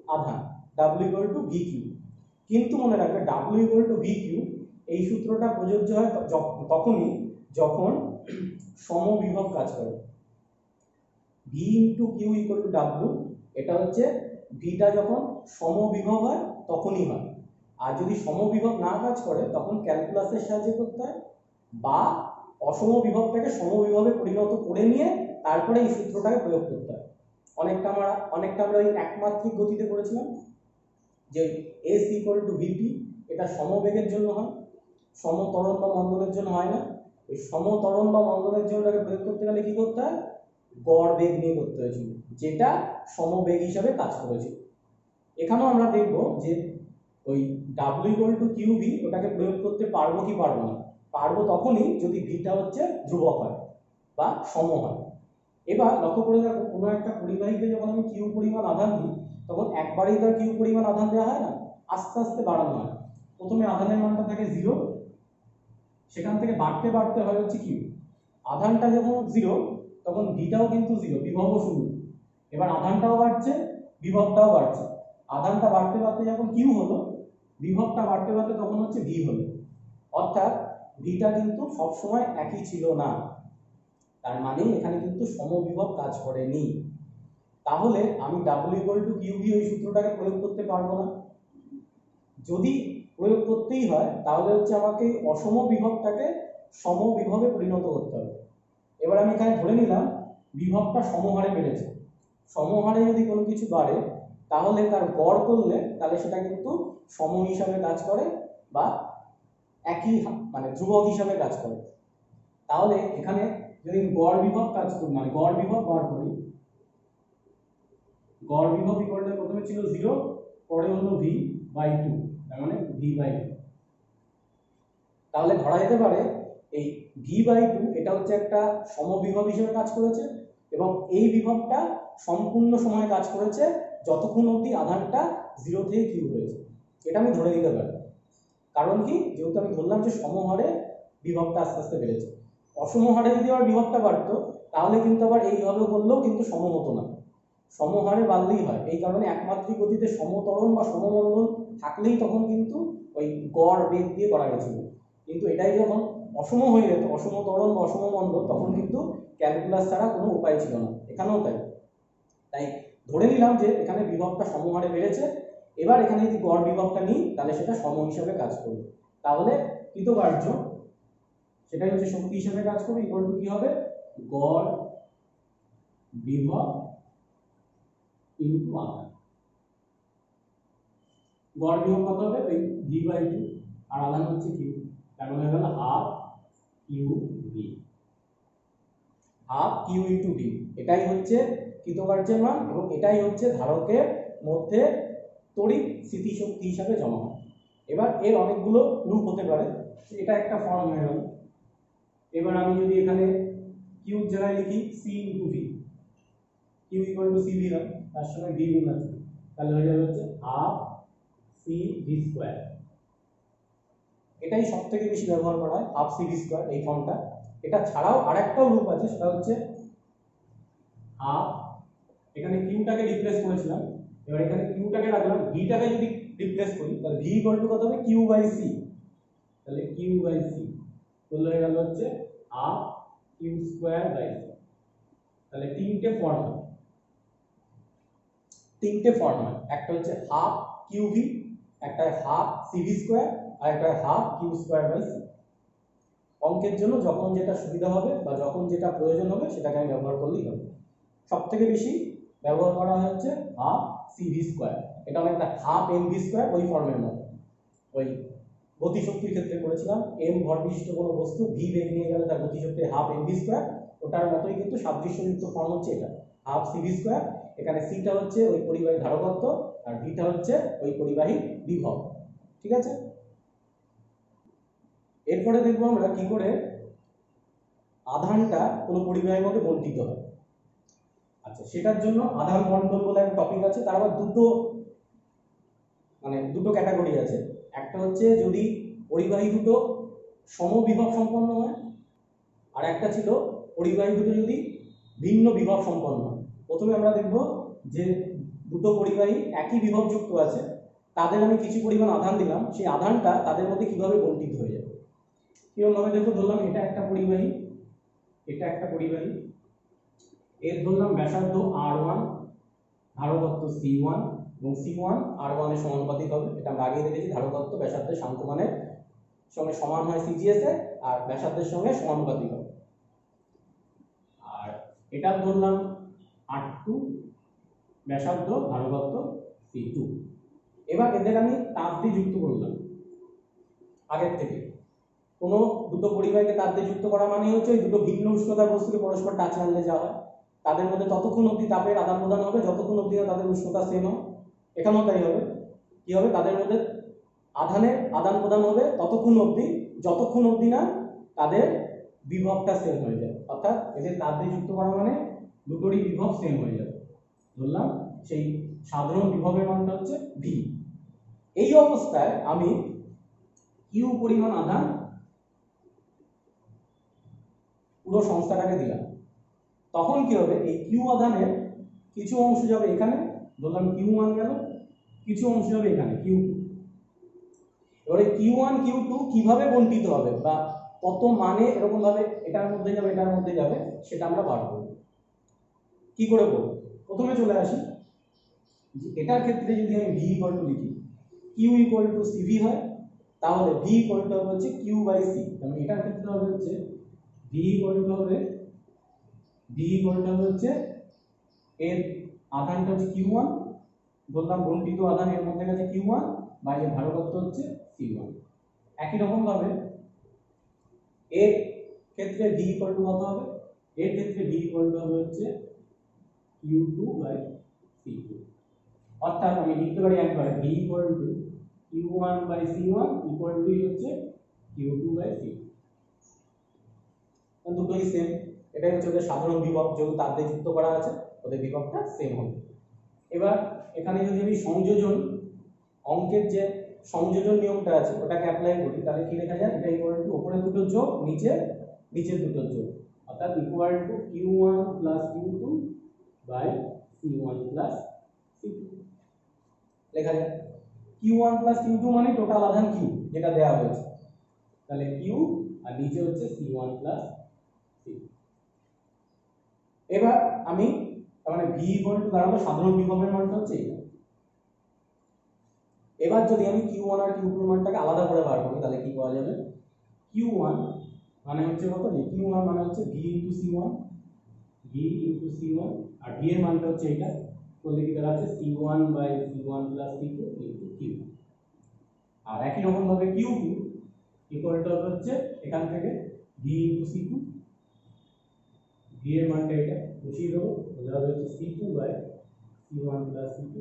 আধান, W equal to V Q. কিন্তু মনে রাখবে W equal to V Q এই সূত্রটা প্রযোজ্য হয় তখনই যখন সমবিভব কাজ করে। V into Q equal to W, এটা হচ্ছে ভিটা যখন সমবিভব হয় তখনই হয়। আর যদি সমবিভব না কাজ করে তখন ক্যালকুলাসের সাহায্যে করতে হয়, বা অসমবিভবটাকে সমবিভবে পরিণত করে নিয়ে তারপরে এই সূত্রটাকে প্রয়োগ করতে হয়। অনেকটা আমরা ওই একমাত্রিক গতিতে করেছিলাম যে এস ইকুয়াল টু ভিটি, এটা সমবেগের জন্য হয়, সমত্বরণ বা মন্দনের জন্য হয় না। এই সমত্বরণ বা মন্দনের জন্য এটাকে প্রয়োগ করতে গেলে কি করতে হয়, গড় বেগ নিয়ে করতে হয়েছিল, যেটা সমবেগ হিসাবে কাজ করেছিল। এখানেও আমরা দেখব যে ওই W equal to Q V ওটাকে প্রয়োগ করতে পারবো কি পারবো না। পারবো তখনই যদি ভিটা হচ্ছে ধ্রুবক হয় বা সম হয়। এবার লক্ষ্য করে দেখো, কোনো একটা পরিবাহীতে যখন আমি কিউ পরিমাণ আধান দিই তখন একবারেই তার কিউ পরিমাণ আধান দেওয়া হয় না, আস্তে আস্তে বাড়ানো হয়। প্রথমে আধানের মানটা থাকে 0, সেখান থেকে বাড়তে বাড়তে হয় হচ্ছে কিউ। আধানটা যখন 0 তখন ভিটাও কিন্তু 0, বিভবও 0। এবার আধানটাও বাড়ছে, বিভবটাও বাড়ছে। আধানটা বাড়তে বাড়তে যখন কিউ হলো, বিভবটা বাড়তে বাড়তে তখন হচ্ছে ভি হলো। অর্থাৎ ভিটা কিন্তু সবসময় একই ছিল না, তার মানে এখানে কিন্তু সমবিভব কাজ করেনি। তাহলে আমি W equal to Q V ওই সূত্রটাকে প্রয়োগ করতে পারবো না। যদি প্রয়োগ করতেই হয় তাহলে হচ্ছে আমাকে অসম বিভবটাকে সমবিভবে পরিণত করতে হবে। এবার আমি এখানে ধরে নিলাম বিভবটা সমহারে বেড়েছে। সমহারে যদি কোনো কিছু বাড়ে তাহলে তার গড় করলে তাহলে সেটা কিন্তু সম হিসাবে কাজ করে বা একই মানে ধ্রুবক হিসাবে কাজ করে। তাহলে এখানে যদি গড় বিভব কাজ করি, মানে গড় বিভব বার করি, গড় বিভব ইকুয়াল টু প্রথমে ছিল 0, পরে হলো v বাই 2, তার মানে v বাই 2। তাহলে ধরা যেতে পারে এই v বাই 2 এটা হচ্ছে একটা সমবিভব হিসেবে কাজ করেছে, এবং এই বিভবটা সম্পূর্ণ সময় কাজ করেছে যতক্ষণ অবধি আধানটা 0 থেকে কিউ হয়েছে। এটা আমি ধরে নিতে পারি। কারণ কি, যেহেতু আমি ধরলাম যে সমহারে বিভবটা আস্তে আস্তে বেড়েছে। অসমহারে যদি আবার বিভবটা বাড়তো তাহলে কিন্তু আবার এইভাবে বললেও কিন্তু সম হতো না, সমহারে বাড়লেই হয়। এই কারণে একমাত্রিক গতিতে সমত্বরণ বা সমমন্দন থাকলেই তখন কিন্তু ওই গড় বেগ দিয়ে করা গেছিল। কিন্তু এটাই যখন অসম হয়ে যেত, অসমত্বরণ বা অসমমন্দন, তখন কিন্তু ক্যালকুলাস ছাড়া কোনো উপায় ছিল না। এখানেও তাই। তাই ধরে নিলাম যে এখানে বিভবটা সমহারে বেড়েছে। এবার এখানে যদি গড় বিভবটা নিই তাহলে সেটা সম হিসাবে কাজ করবে। তাহলে কৃতকার্য সেটাই হচ্ছে শক্তি হিসাবে কাজ করবে, ইকুয়াল টু কি হবে, গড় বিভব ইনটু আধান। গড় বিভব কত হবে, ওই ভি বাই 2, আর আধান হচ্ছে কিউ, তার মানে হলো half Q V, half Q into V. এটাই হচ্ছে কৃতকার্যের মান, এবং এটাই হচ্ছে ধারকের মধ্যে তড়িৎ স্থিতিশক্তি হিসাবে জমা হয়। এবার এর অনেকগুলো রূপ হতে পারে, এটা একটা ফর্ম হয়ে গেল। এবার আমি যদি এখানে কিউ জায়গায় লিখি C into V, Q equal to C V হয়, তার সঙ্গে ভি গুণ আছে, তাহলে হয়ে যাবে হচ্ছে হাফ সি ভি স্কোয়ার। এটাই সব থেকে বেশি ব্যবহার করা হয়, হাফ সি ভি স্কোয়ার এই ফর্মটা। এটা ছাড়াও আরেকটাও রূপ আছে, সেটা হচ্ছে হাফ, এখানে কিউটাকে রিপ্লেস করেছিলাম, এবার এখানে কিউটাকে রাখলাম, ভিটাকে যদি রিপ্লেস করি তাহলে ভি ইকুয়াল টু কত হবে, কিউ বাই সি। তাহলে কিউ বাই সি তাহলে হয়ে গেল হচ্ছে half Q square by C. তাহলে তিনটে ফর্ম হয়, একটা হচ্ছে হাফ কিউ ভি, একটা হাফ সি ভি স্কোয়ার, আর একটা half Q square by C. অঙ্কের জন্য যখন যেটা সুবিধা হবে বা যখন যেটা প্রয়োজন হবে সেটাকে আমি ব্যবহার করলেই হবে। সব থেকে বেশি ব্যবহার করা হচ্ছে হাফ সি ভি স্কোয়ার, এটা অনেকটা হাফ এম ভি স্কোয়ার, ওই ফর্মের মতো। ওই গতিশক্তির ক্ষেত্রে করেছিলাম, এম ভর বিশিষ্ট কোনো বস্তু ভি বেগ নিয়ে গেলে তার গতিশক্তি হাফ এম ভি স্কোয়ার, ওটার মতোই কিন্তু সাদৃশ্যযুক্ত ফর্ম হচ্ছে এটা, হাফ সি ভি স্কোয়ার। এখানে সিটা হচ্ছে ওই পরিবাহী ধারকত্ব, আর ভিটা হচ্ছে ওই পরিবাহী বিভব। ঠিক আছে, এরপরে দেখবো আমরা কি করে আধানটা কোনো পরিবাহীর মধ্যে বন্টিত হয়। আচ্ছা, সেটার জন্য আধান বন্টন বলে একটা টপিক আছে, তার আবার দুটো ক্যাটাগরি আছে। একটা হচ্ছে যদি পরিবাহী দুটো সমবিভব সম্পন্ন হয়, আর একটা ছিল পরিবাহী দুটো যদি ভিন্ন বিভব সম্পন্ন হয়। প্রথমে আমরা দেখব যে দুটো পরিবাহী একই বিভবযুক্ত আছে, তাদের আমি কিছু পরিমাণ আধান দিলাম, সেই আধানটা তাদের মধ্যে কিভাবে বণ্টিত হয়ে যাবে। কিরকমভাবে দেখো, ধরলাম এটা একটা পরিবাহী, এটা একটা পরিবাহী, এর ধরলাম ব্যাসার্ধ R1, ধারকত্ব C1 এবং C1 R1 এর সমানুপাতিক হবে। এটা আমরা আগেই দেখেছি, ধারকত্ব ব্যাসার্ধের সাংখ্যমানের সঙ্গে সমান হয় CGS এ, আর ব্যাসার্ধের সঙ্গে সমানুপাতিক হবে। আর এটা ধরলাম R2, ব্যাসার্ধ, ধারকত্ব C2। এবার এদের আমি তাপ দিয়ে যুক্ত করলাম আগের থেকে। কোনো দুটো পরিবাহীকে তাপ দিয়ে যুক্ত করা মানে হচ্ছে ওই দুটো ভিন্ন উষ্ণতার বস্তুকে পরস্পর টাচ আনলে যা হয়, তাদের মধ্যে ততক্ষণ অবধি তাপের আদান প্রদান হবে যতক্ষণ অবধি না তাদের উষ্ণতা সেম হয়। এখানেও তাই হবে। কি হবে, তাদের মধ্যে আধানের আদান প্রদান হবে ততক্ষণ অবধি যতক্ষণ অবধি না তাদের বিভবটা সেম হয়ে যায়। অর্থাৎ এদের তাপ দিয়ে যুক্ত করা মানে দুটোরই বিভব সেম হয়ে যাবে। ধরলাম সেই সাধারণ বিভবের মানটা হচ্ছে V। এই অবস্থায় আমি Q পরিমাণ আধান পুরো সংস্থাটাকে দিলাম। তখন কি হবে, এই Q আধানের কিছু অংশ যাবে এখানে, ধরলাম Q1 গেল, কিছু অংশ যাবে এখানে Q2। এবারে Q1 Q2 কিভাবে বণ্টিত হবে বা কত মানে এরকম ভাবে এটার মধ্যে যাবে এটার মধ্যে যাবে সেটা আমরা বার করব। কি করে করব, প্রথমে চলে আসি, এটার ক্ষেত্রে যদি আমি V ইকুয়াল টু লিখি, Q ইকুয়াল টু CV হয়, তাহলে V ইকুয়াল টু হচ্ছে Q বাই C। মানে এটার ক্ষেত্রে হবে হচ্ছে V ইকুয়াল টু হচ্ছে এর আধানটা হচ্ছে Q1, বললাম বণ্টিত আধান এর মধ্যে গেছে Q1 বা এর ধারকত্ব হচ্ছে C1। একই রকম ভাবে এর ক্ষেত্রে V ইকুয়াল টু কত হবে, এর ক্ষেত্রে V ইকুয়াল টু হবে হচ্ছে Q2 বাই C2। অর্থাৎ আমি লিখতে পারি একবার V equal to Q1 by C1 equal to হচ্ছে Q2 বাই C2। দুটোই সেম, এটাই হচ্ছে ওদের সাধারণ বিভব, যেহেতু তার দিয়ে যুক্ত করা আছে ওদের বিভবটা সেম হবে। এবার এখানে যদি আমি সংযোজন অঙ্কের যে সংযোজন নিয়মটা আছে ওটাকে অ্যাপ্লাই করি, তাহলে কি লেখা যায়, এটা ইকুয়াল টু উপরে দুটো যোগ নিচের দুটো যোগ, অর্থাৎ equal to Q1 plus Q2 by C1 plus C2 লেখা যায়। Q1 প্লাস Q2 মানে টোটাল আধান Q যেটা দেওয়া হয়েছে, তাহলে Q আর নিচে হচ্ছে C1 প্লাস C2। এবার আমি মানে V ইকুয়াল টু দাঁড়ালো সাধারণ বিভবের মানটা হচ্ছে এটা। এবার যদি আমি Q1 আর Q2 এর মানটাকে আলাদা করে বার করি তাহলে কি পাওয়া যাবে, Q1 মানে হচ্ছে কত, Q1 মানে হচ্ছে V ইনটু C1, আর V এর মানটা হচ্ছে এটা, করলে কি দাঁড়াচ্ছে C1 by C1 plus C2 into Q। আর একই রকম ভাবে Q2 ইকুয়াল টু হচ্ছে এখান থেকে V ইনটু C2, V এর মানটা এটা বসিয়ে দেবো, তাহলে হচ্ছে C2 by C1 plus C2।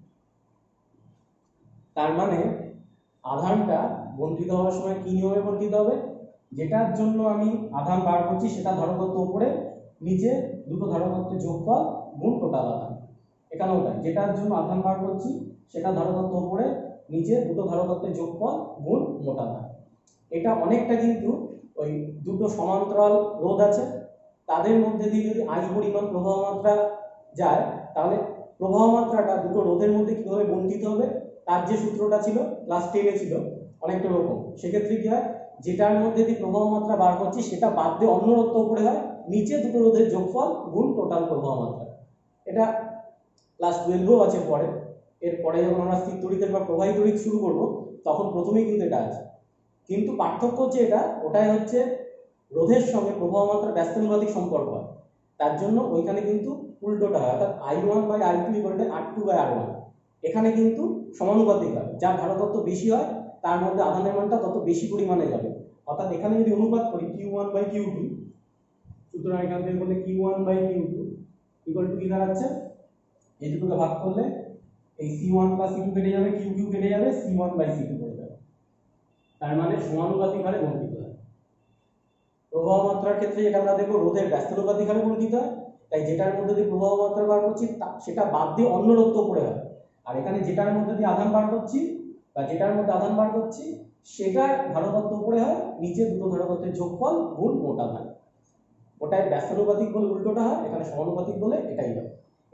তার মানে আধানটা বণ্টিত হওয়ার সময় কি নিয়মে বণ্টিত হবে, যেটার জন্য আমি আধান বার করছি সেটা ধারকত্ব উপরে, নিচে দুটো ধারকত্বের যোগফল গুণ টোটাল আধান। এখানেও তাই, যেটার জন্য আধান বার করছি সেটা ধারকত্ব উপরে, নিচে দুটো ধারকত্বের যোগফল গুণ মোট আধান। এটা অনেকটা কিন্তু ওই দুটো সমান্তরাল রোধ আছে, তাদের মধ্যে দিয়ে যদি I পরিমাণ প্রবাহ মাত্রা যায়, তাহলে প্রবাহ মাত্রাটা দুটো রোধের মধ্যে কিভাবে বণ্টিত হবে তার যে সূত্রটা ছিল ক্লাস 10 ছিল অনেকটা রকম। সেক্ষেত্রে কি হয়, যেটার মধ্যে দিয়ে প্রবাহ মাত্রা বার করছি সেটা বাদ দিয়ে অন্য রোধটা উপরে হয়, নিচে দুটো রোধের যোগফল গুণ টোটাল প্রবাহ মাত্রা। এটা ক্লাস 12 আছে পরে। এরপরে যখন আমরা স্থির তড়িতের বা প্রবাহী তড়িৎ শুরু করব তখন প্রথমেই কিন্তু এটা আছে, কিন্তু পার্থক্য হচ্ছে এটা ওটাই হচ্ছে রোধের সঙ্গে প্রবাহ মাত্রার ব্যস্তানুপাতিক সম্পর্ক হয়, তার জন্য ওইখানে কিন্তু উল্টোটা হয়, অর্থাৎ I1 by I2 equal to R2 by R1। এখানে কিন্তু সমানুপাতিক হয়, যার ধারকত্ব বেশি হয় তার মধ্যে আধানের মানটা তত বেশি পরিমাণে যাবে। অর্থাৎ এখানে যদি অনুপাত করি Q1 বাই Q2, সুতরাং এখান থেকে বললে Q1 by Q2 equal to কি দাঁড়াচ্ছে, এই দুটোকে ভাগ করলে এই C1 প্লাস C2 কেটে যাবে, Q2 কেটে যাবে, C1 বাই C2 পড়ে যাবে। তার মানে সমানুপাতিক হারে বণ্টিত হয়। প্রবাহ মাত্রার ক্ষেত্রে যেটা আমরা দেখবো রোধের ব্যস্তানুপাতিক হারে বণ্টিত হয়, তাই যেটার মধ্যে দিয়ে প্রবাহ মাত্রা বার করছি সেটা বাদ দিয়ে অন্য রোধ উপরে হয়, আর এখানে যেটার মধ্যে দিয়ে আধান বার করছি বা যেটার মধ্যে আধান বার করছি সেটার ধারকত্ব উপরে হয়, নিচে দুটো ধারকত্বের যোগফল গুণ মোট আধান। ওটাই ব্যস্তানুপাতিক বলে উল্টোটা হয়, এখানে সমানুপাতিক বলে এটাই হয়। এবং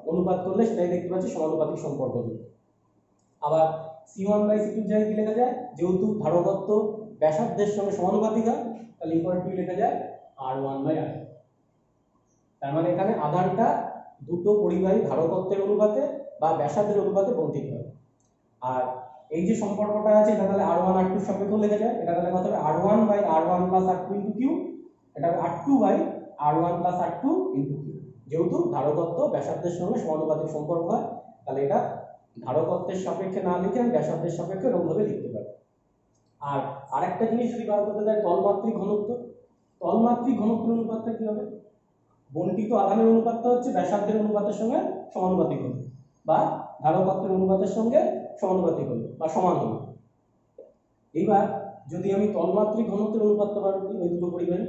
অনুপাত করলে সেটাই দেখতে পাচ্ছি সমানুপাতিক সম্পর্ক। আবার C1/C2 জায়গায় কি লেখা যায়, যেহেতু ধারকত্ব ব্যাসার্ধের সঙ্গে সমানুপাতিক হয় তাহলে ইকুয়াল টু লেখা যায় R1/R। তার মানে এখানে আধানটা দুটো পরিবাহী ধারকত্বের অনুপাতে বা ব্যাসার্ধের অনুপাতে বন্টিত হয়। আর এই যে সম্পর্কটা আছে এটা তাহলে R1 R2 এর সাপেক্ষে লেখা যায়, এটা তাহলে কত হবে R1/R1 + R2 × Q, এটা হবে R2/R1 + R2 × Q। যেহেতু ধারকত্ব ব্যাসার্ধের সঙ্গে সমানুপাতিক সম্পর্ক হয় তাহলে এটা ধারকত্বের সাপেক্ষে না লিখে আমি ব্যাসার্ধের সাপেক্ষে এরকমভাবে লিখতে পারি। আর আরেকটা জিনিস যদি বার করতে দেয় তলমাত্রিক ঘনত্ব, তলমাত্রিক ঘনত্বের অনুপাতটা কি হবে, বন্টিত আধানের অনুপাতটা হচ্ছে ব্যাসার্ধের অনুপাতের সঙ্গে সমানুপাতিক হবে বা ধারকত্বের অনুপাতের সঙ্গে সমানুপাতিক হবে বা সমান হবে। এইবার যদি আমি তলমাত্রিক ঘনত্বের অনুপাতটা বার করি ওই দুটো পরিবাহী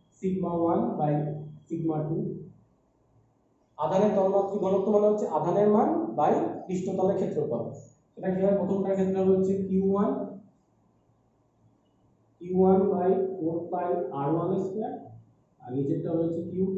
σ1/σ2, আধানের তলমাত্রিক ঘনত্ব মানে হচ্ছে আধানের মান বাই পৃষ্ঠতলের ক্ষেত্রফল। এটা কি হয়, প্রথমটার ক্ষেত্রে হচ্ছে Q1/4πr1² আর নিচেরটা হচ্ছে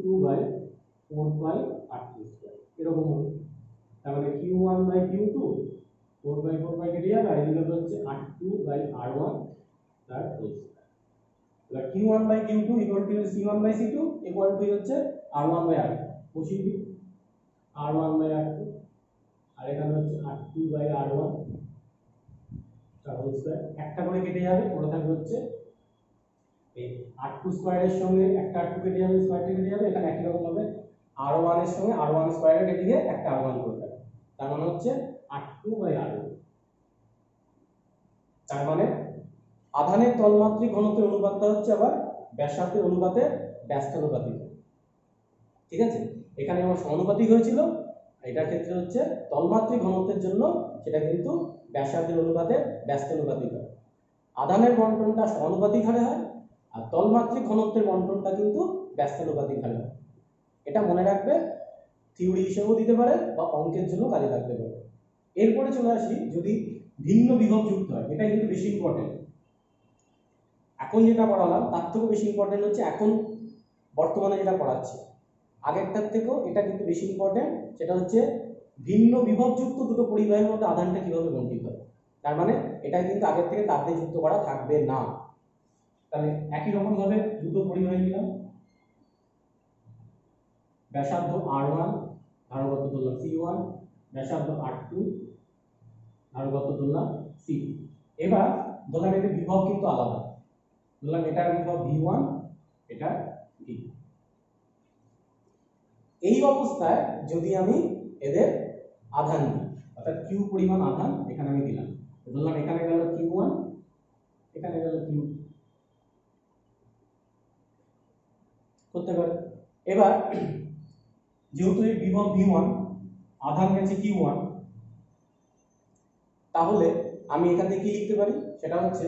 Q2/4πr2², এরকম হবে। তার মানে Q1/Q2 4/4 কেটে যাবে আর এদিকে হচ্ছে R2/R1 তার হোল স্কয়ার। এবার Q1/Q2 C1/C2 হচ্ছে R1/R, বসিয়ে দিই R1/R2 আর এখানে হচ্ছে R2/R1 তার হোল স্কয়ার, একটা করে কেটে যাবে, পড়ে থাকবে হচ্ছে এই R2 স্কয়ারের সঙ্গে একটা R2 কেটে যাবে, স্কয়ারটা কেটে যাবে, এখানে একই রকম হবে R1 এর সঙ্গে R1 স্কয়ারে কেটে গিয়ে একটা R1 করে দেবে, তার মানে হচ্ছে R2/R1। তার মানে আধানের তলমাত্রিক ঘনত্বের অনুপাতটা হচ্ছে আবার ব্যাসার্ধের অনুপাতে ব্যস্তানুপাতিক। ঠিক আছে, এখানে আমার সমানুপাতিক হয়েছিল, এটার ক্ষেত্রে হচ্ছে তলমাত্রিক ঘনত্বের জন্য সেটা কিন্তু ব্যাসার্ধের অনুপাতে ব্যস্তানুপাতিক হয়। আধানের বণ্টনটা সমানুপাতিক হারে হয় আর তলমাত্রিক ঘনত্বের বণ্টনটা কিন্তু ব্যস্তানুপাতিক হারে হয়। এটা মনে রাখবে, থিওরি হিসেবেও দিতে পারে বা অঙ্কের জন্য কাজে লাগতে পারে। এরপরে চলে আসি যদি ভিন্ন বিভব যুক্ত হয়, এটা কিন্তু বেশি ইম্পর্টেন্ট। এখন যেটা পড়ালাম তার থেকেও বেশি ইম্পর্টেন্ট হচ্ছে এখন বর্তমানে যেটা পড়াচ্ছি, আগেরটার থেকেও এটা কিন্তু বেশি ইম্পর্টেন্ট। সেটা হচ্ছে ভিন্ন বিভবযুক্ত দুটো পরিবাহীর মধ্যে আধানটা কিভাবে বন্টিত হয়। তার মানে এটা কিন্তু আগের থেকে তার দিয়ে যুক্ত করা থাকবে না। তাহলে একই রকম ভাবে দুটো পরিবাহী নিলাম, ব্যাসার্ধ R1 ধারকত্ব ধরলাম C1, ব্যাসার্ধ R2 ধারকত্ব ধরলাম C2। এবার ধরলাম এদের বিভব কিন্তু আলাদা, ধরলাম এটার বিভব V1, এটা V। এই অবস্থায় যদি আমি এদের আধান দিই, অর্থাৎ Q পরিমাণ আধান এখানে আমি দিলাম, ধরলাম এখানে গেল Q1, এখানে গেল Q2, করতে পারে। এবার যেহেতু এই বিভব V1 আধান গেছে Q1, তাহলে আমি এখান থেকে কি লিখতে পারি, সেটা হচ্ছে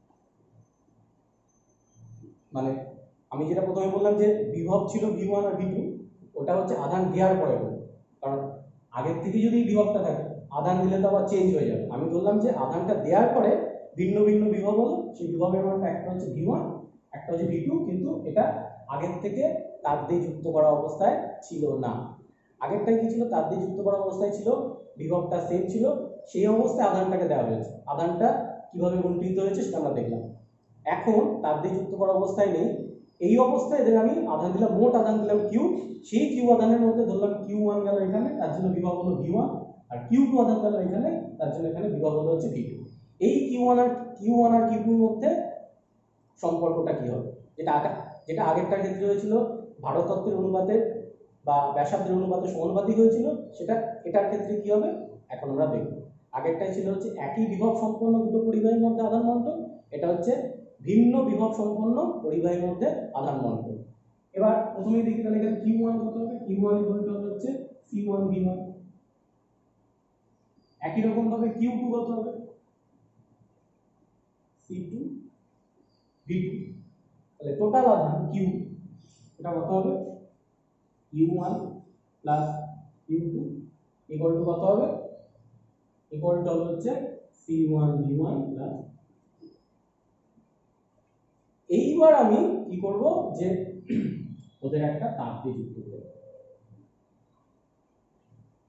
মানে আমি যেটা প্রথমে বললাম যে বিভব ছিল V1 আর V2, ওটা হচ্ছে আধান দেওয়ার পরে হলো, কারণ আগের থেকে যদি বিভবটা থাকে আধান দিলে তো আবার চেঞ্জ হয়ে যাবে। আমি বললাম যে আধানটা দেওয়ার পরে ভিন্ন ভিন্ন বিভব হলো, সেই বিভবের মানটা একটা হচ্ছে V1 একটা হচ্ছে V2, কিন্তু এটা আগের থেকে তার দিয়ে যুক্ত করা অবস্থায় ছিল না। আগেরটাই কি ছিল, তার দিয়ে যুক্ত করা অবস্থায় ছিল, বিভবটা সেম ছিল, সেই অবস্থায় আধানটাকে দেওয়া হয়েছে। আধানটা কিভাবে বন্টিত হয়েছে সেটা আমরা দেখলাম। এখন তার দিয়ে যুক্ত করা অবস্থায় নেই, এই অবস্থায় এদের আমি আধান দিলাম, মোট আধান দিলাম Q, সেই Q আধানের মধ্যে ধরলাম Q1 গেল এখানে, তার জন্য বিভব হলো V1, আর Q2 আধান গেল এখানে, তার জন্য এখানে বিভব হলো হচ্ছে V2। এই Q1 আর Q2 এর মধ্যে সম্পর্কটা কি হবে, যেটা আগেরটার ক্ষেত্রে হয়েছিল ধারকত্বের অনুপাতে বা ব্যাসার্ধের অনুপাতে সমানুপাতিক হয়েছিল, সেটা এটার ক্ষেত্রে কি হবে এখন আমরা দেখব। আগেরটাই ছিল হচ্ছে একই বিভব সম্পন্ন দুটো পরিবাহীর মধ্যে আধান বণ্টন, এটা হচ্ছে ভিন্ন বিভব সম্পন্ন পরিবাহীর মধ্যে আধান বণ্টন। এবার প্রথমেই দেখি তাহলে এখানে Q1 কত হবে, Q1 হচ্ছে C1 V1। একই রকম ভাবে Q2 কত হবে, C2 V2। তাহলে টোটাল আধান Q এটা কত হবে, Q1 plus Q2 equal to কত হবে, ইকুয়াল টু হচ্ছে C1 V1 প্লাস। এইবার আমি কি করব, যে ওদের একটা তাপ দিয়ে যুক্ত করব।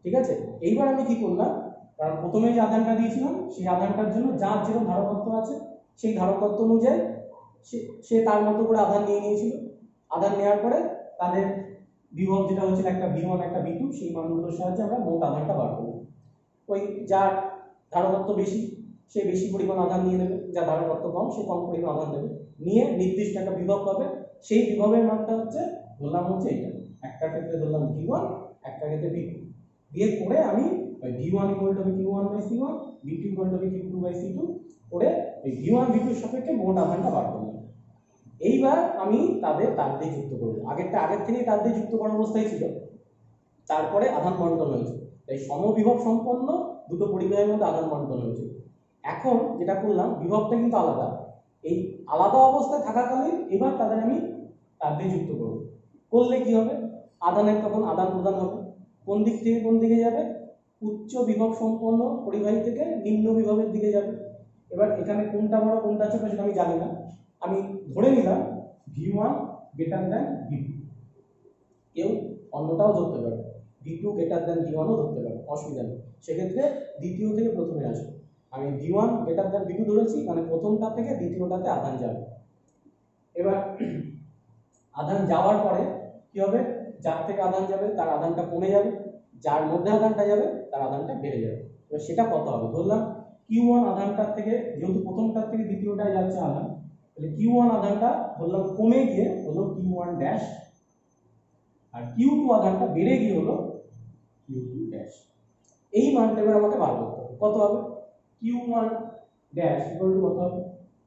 ঠিক আছে। এইবার আমি কি করলাম, কারণ প্রথমে যে আধানটা দিয়েছিলাম সেই আধানটার জন্য যার যেরকম ধারকত্ব আছে সেই ধারকত্ব অনুযায়ী সে তার মতো করে আধান নিয়ে নিয়েছিল। আধান নেওয়ার পরে তাদের বিভব যেটা হচ্ছিল একটা V1 একটা V2, সেই মানগুলোর সাহায্যে আমরা মোট আধানটা বার করব। ওই যার ধারকত্ব বেশি সে বেশি পরিমাণ আধান নিয়ে নেবে, যার ধারকত্ব কম সে কম পরিমাণ আধান দেবে, নিয়ে নির্দিষ্ট একটা বিভব পাবে। সেই বিভবের মানটা হচ্ছে ধরলাম হচ্ছে এইটা, একটা ক্ষেত্রে ধরলাম V1, একটা ক্ষেত্রে V2 দিয়ে করে আমি V1 = Q1/C1, V2 = Q2/C2 করে এই V1 V2 এর সাপেক্ষে মোট আধানটা বার করলাম। এইবার আমি তাদের তার দিয়ে যুক্ত করব। আগের থেকেই তার দিয়ে যুক্ত করা অবস্থায় ছিল, তারপরে আধান বন্টন হয়েছে। তাই সমবিভব সম্পন্ন দুটো পরিবাহের মধ্যে আধান বন্টন হয়েছে। এখন যেটা করলাম বিভবটা কিন্তু আলাদা, এই আলাদা অবস্থায় থাকাকালীন এবার তাদের আমি তার দিয়ে যুক্ত করব। করলে কি হবে, আধানের তখন আদান প্রদান হবে। কোন দিক থেকে কোন দিকে যাবে, উচ্চ বিভব সম্পন্ন পরিবাহী থেকে নিম্ন বিভবের দিকে যাবে। এবার এখানে কোনটা বড় কোনটা ছোট সেটা আমি জানি না, আমি ধরে নিলাম V1 > V2, কেউ অন্যটাও ধরতে পারে, V2 > V1 ও ধরতে পারে, অসুবিধা নেই। সেক্ষেত্রে দ্বিতীয় থেকে প্রথমে আসবে। আমি V1 > V2 ধরেছি, মানে প্রথমটা থেকে দ্বিতীয়টাতে আধান যাবে। এবার আধান যাওয়ার পরে কি হবে, যার থেকে আধান যাবে তার আধানটা কমে যাবে, যার মধ্যে আধানটা যাবে তার আধানটা বেড়ে যাবে। এবার সেটা কত হবে, ধরলাম Q1 আধানটার থেকে, যেহেতু প্রথমটার থেকে দ্বিতীয়টায় যাচ্ছে আধান, তাহলে Q1 আধানটা ধরলাম কমে গিয়ে হলো Q1 আর Q2 আধানটা বেড়ে গিয়ে হলো Q2। এই মানটা এবার আমাকে বার করতে হবে, কত হবে, Q1 কত হবে,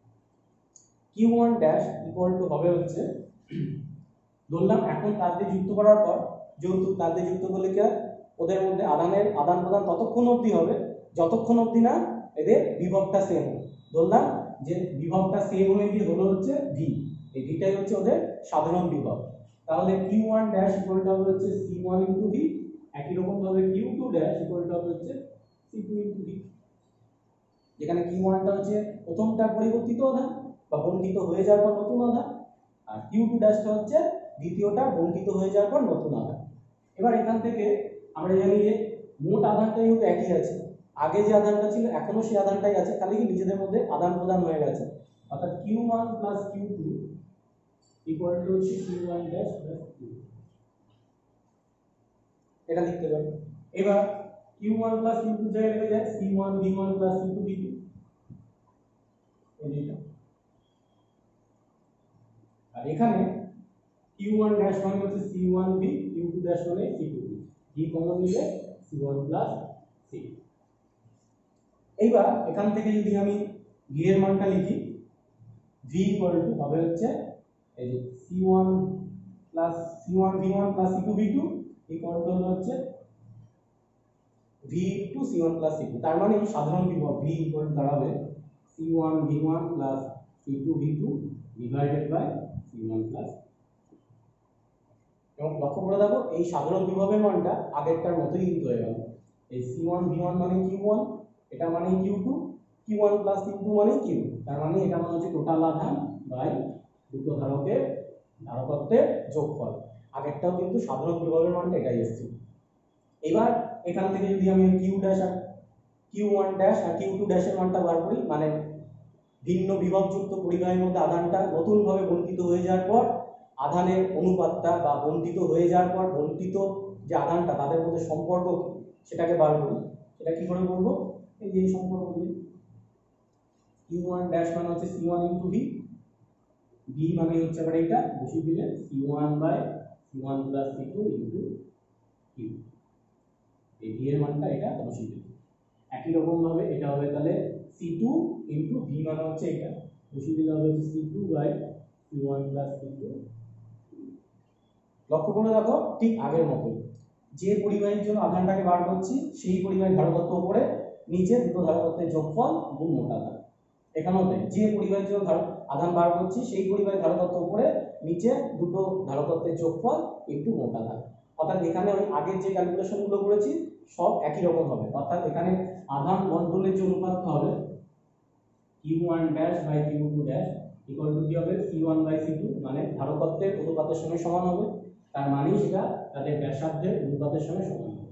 Q1 হবে হচ্ছে, ধরলাম এখন তার দিয়ে যুক্ত করার পর, যেহেতু তার দিয়ে যুক্ত করলে কি ওদের মধ্যে আদান প্রদান ততক্ষণ অবধি হবে যতক্ষণ অবধি না এদের বিভবটা সেম হয়। ধরলাম যে বিভবটা সেম হয়ে গিয়ে হলো হচ্ছে V, এই Vটাই হচ্ছে ওদের সাধারণ বিভব। তাহলে Q1 হবে হচ্ছে C1 × V, একই রকম ভাবে Q2 হবে হচ্ছে C2 × V, যেখানে Q1টা হচ্ছে প্রথমটার পরিবর্তিত আধান বা বণ্টিত হয়ে যাওয়ার পর নতুন আধান, আর Q2 টা হচ্ছে দ্বিতীয়টা বণ্টিত হয়ে যাওয়ার পর নতুন আধান। এবার এখান থেকে আমরা জানি যে মোট আধানটা কিন্তু একই আছে, আগে যে আধানটা ছিল এখনো সেই আধানটাই আছে, খালি কি নিজেদের মধ্যে আদান প্রদান হয়ে গেছে। অর্থাৎ Q1 + Q2 হচ্ছে Q1 + Q2, এটা লিখতে পারি। এবার Q1 + Q2 জায়গায় লেখা যায় C1 V1 + C2 V2, এইটা। আর এখানে Q1 মানে হচ্ছে C1 V, Q2 মানে C2 V, V কমন নিলে C1 + C2। এইবার এখান থেকে যদি আমি V এর মানটা লিখি, V হবে হচ্ছে এই যে C1 V1 + C2 V2 হচ্ছে V × C1 + C2। তার মানে সাধারণ বিভব V দাঁড়াবে C1 V1 + C2 V2 /C1 + এবং লক্ষ্য করে দেখো এই সাধারণ বিভবের মানটা আগেরটার মতোই কিন্তু হয়ে গেল। এই C1 V1 মানে Q1, এটা মানে Q2, Q1 + Q2 মানে Q, তার মানে এটা মানে হচ্ছে টোটাল আধান বাই দুটো ধারকত্বের যোগফল। আগেরটাও কিন্তু সাধারণ বিভবের মানটা এটাই এসেছে। এবার এখান থেকে যদি আমি Q1 আর Q2 এর মানটা বার করি, মানে ভিন্ন বিভবযুক্ত পরিবাহীর মধ্যে আধানটা নতুনভাবে বণ্টিত হয়ে যাওয়ার পর আধানের অনুপাতটা বা বণ্টিত হয়ে যাওয়ার পর বণ্টিত যে আধানটা তাদের মধ্যে সম্পর্ক সেটাকে বার করি। সেটা কি করে করব, এই যে সম্পর্ক দিয়ে Q1 মানে হচ্ছে C1 × V, V মানে হচ্ছে আবার এটা বসিয়ে দিলে C1 + C2 × Q, এই V এর মানটা এটা বসিয়ে দিলে। একই রকম ভাবে এটা হবে তাহলে C2 × V মানে হচ্ছে এটা বসিয়ে দিলে হবে C2 C1 + C2। লক্ষ্য করে দেখো ঠিক আগের মতো যে পরিবাহীর জন্য আধানটাকে বার করছি সেই পরিবাহীর ধারকত্ব উপরে নিচে দুটো ধারকত্বের যোগফল গুণ মোট আধান। এখানেও তাই, যে পরিবাহীর জন্য আধান বার করছি সেই পরিবাহীর ধারকত্ব উপরে নিচে দুটো ধারকত্বের যোগফল একটু মোট আধান। অর্থাৎ এখানে ওই আগের যে ক্যালকুলেশনগুলো করেছি সব একই রকম হবে। অর্থাৎ এখানে আধান বন্টনের যে অনুপাত হবে Q1 / Q2 কি হবে C1/C2, মানে ধারকত্বের অনুপাতের সঙ্গে সমান হবে। তার মানে সেটা তাদের ব্যাসার্ধের অনুপাতের সঙ্গে সমান হবে।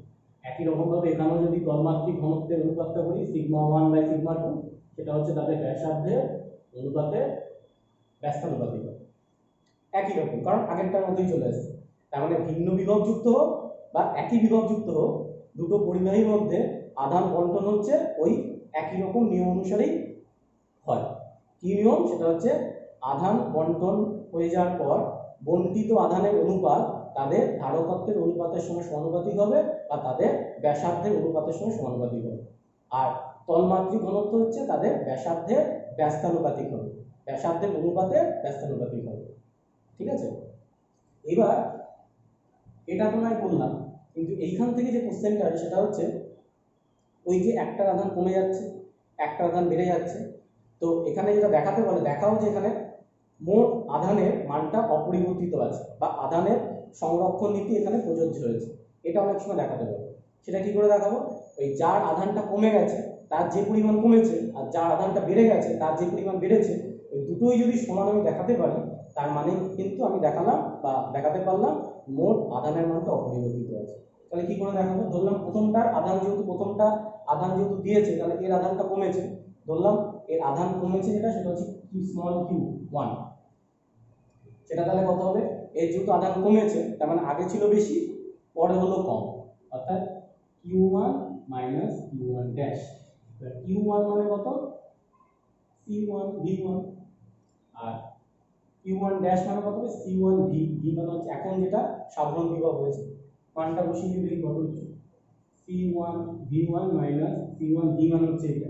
একই রকমভাবে এখানেও যদি তলমাত্রিক ঘনত্বের অনুপাতটা করি σ1/σ2, সেটা হচ্ছে তাদের ব্যাসার্ধের অনুপাতে ব্যস্তানুপাতিক হবে। একই রকম, কারণ আগেরটার মধ্যেই চলে আসছে। তার মানে ভিন্ন বিভবযুক্ত হোক বা একই বিভবযুক্ত হোক, দুটো পরিবাহীর মধ্যে আধান বন্টন হচ্ছে ওই একই রকম নিয়ম অনুসারেই হয়। কি নিয়ম? সেটা হচ্ছে আধান বন্টন হয়ে যাওয়ার পর বন্টিত আধানের অনুপাত তাদের ধারকত্বের অনুপাতের সঙ্গে সমানুপাতিক হবে বা তাদের ব্যাসার্ধের অনুপাতের সঙ্গে সমানুপাতিক হবে। আর তলমাত্রিক ঘনত্ব হচ্ছে তাদের ব্যাসার্ধের ব্যস্তানুপাতিক হবে, ব্যাসার্ধের অনুপাতে ব্যস্তানুপাতিক হবে। ঠিক আছে? এবার এটা তো নয় করলাম, কিন্তু এইখান থেকে যে কোশ্চেনটা আছে সেটা হচ্ছে ওই যে একটা আধান কমে যাচ্ছে, একটা আধান বেড়ে যাচ্ছে, তো এখানে যেটা দেখাতে বলে, দেখাও যে এখানে মোট আধানের মানটা অপরিবর্তিত আছে বা আধানের সংরক্ষণ নীতি এখানে প্রযোজ্য হয়েছে, এটা অনেক সময় দেখাতে পারবে। সেটা কি করে দেখাবো? ওই যার আধানটা কমে গেছে তার যে পরিমাণ কমেছে, আর যার আধানটা বেড়ে গেছে তার যে পরিমাণ বেড়েছে, ওই দুটোই যদি সমান আমি দেখাতে পারি, তার মানে কিন্তু আমি দেখালাম বা দেখাতে পারলাম মোট আধানের মানটা অপরিবর্তিত আছে। তাহলে কি করে দেখাবো? ধরলাম প্রথমটার আধান যেহেতু আধান যেহেতু দিয়েছে, তাহলে এর আধানটা কমেছে, ধরলাম এর আধান কমেছে, সেটা হচ্ছে q1, সেটা তাহলে কত হবে? এর যেহেতু আধান কমেছে, তার মানে আগে ছিল বেশি, পরে হলো কম, অর্থাৎ q1 minus q1 dash. q1 মানে কত? c1 v1, আর q1 ড্যাশ মানে কত হবে? c1 v। v মানে হচ্ছে এখন যেটা সাধারণ বিভব হয়েছে, মানটা বসিয়ে দিলে কত হচ্ছে? c1 v1 minus c1 v মানে হচ্ছে এটা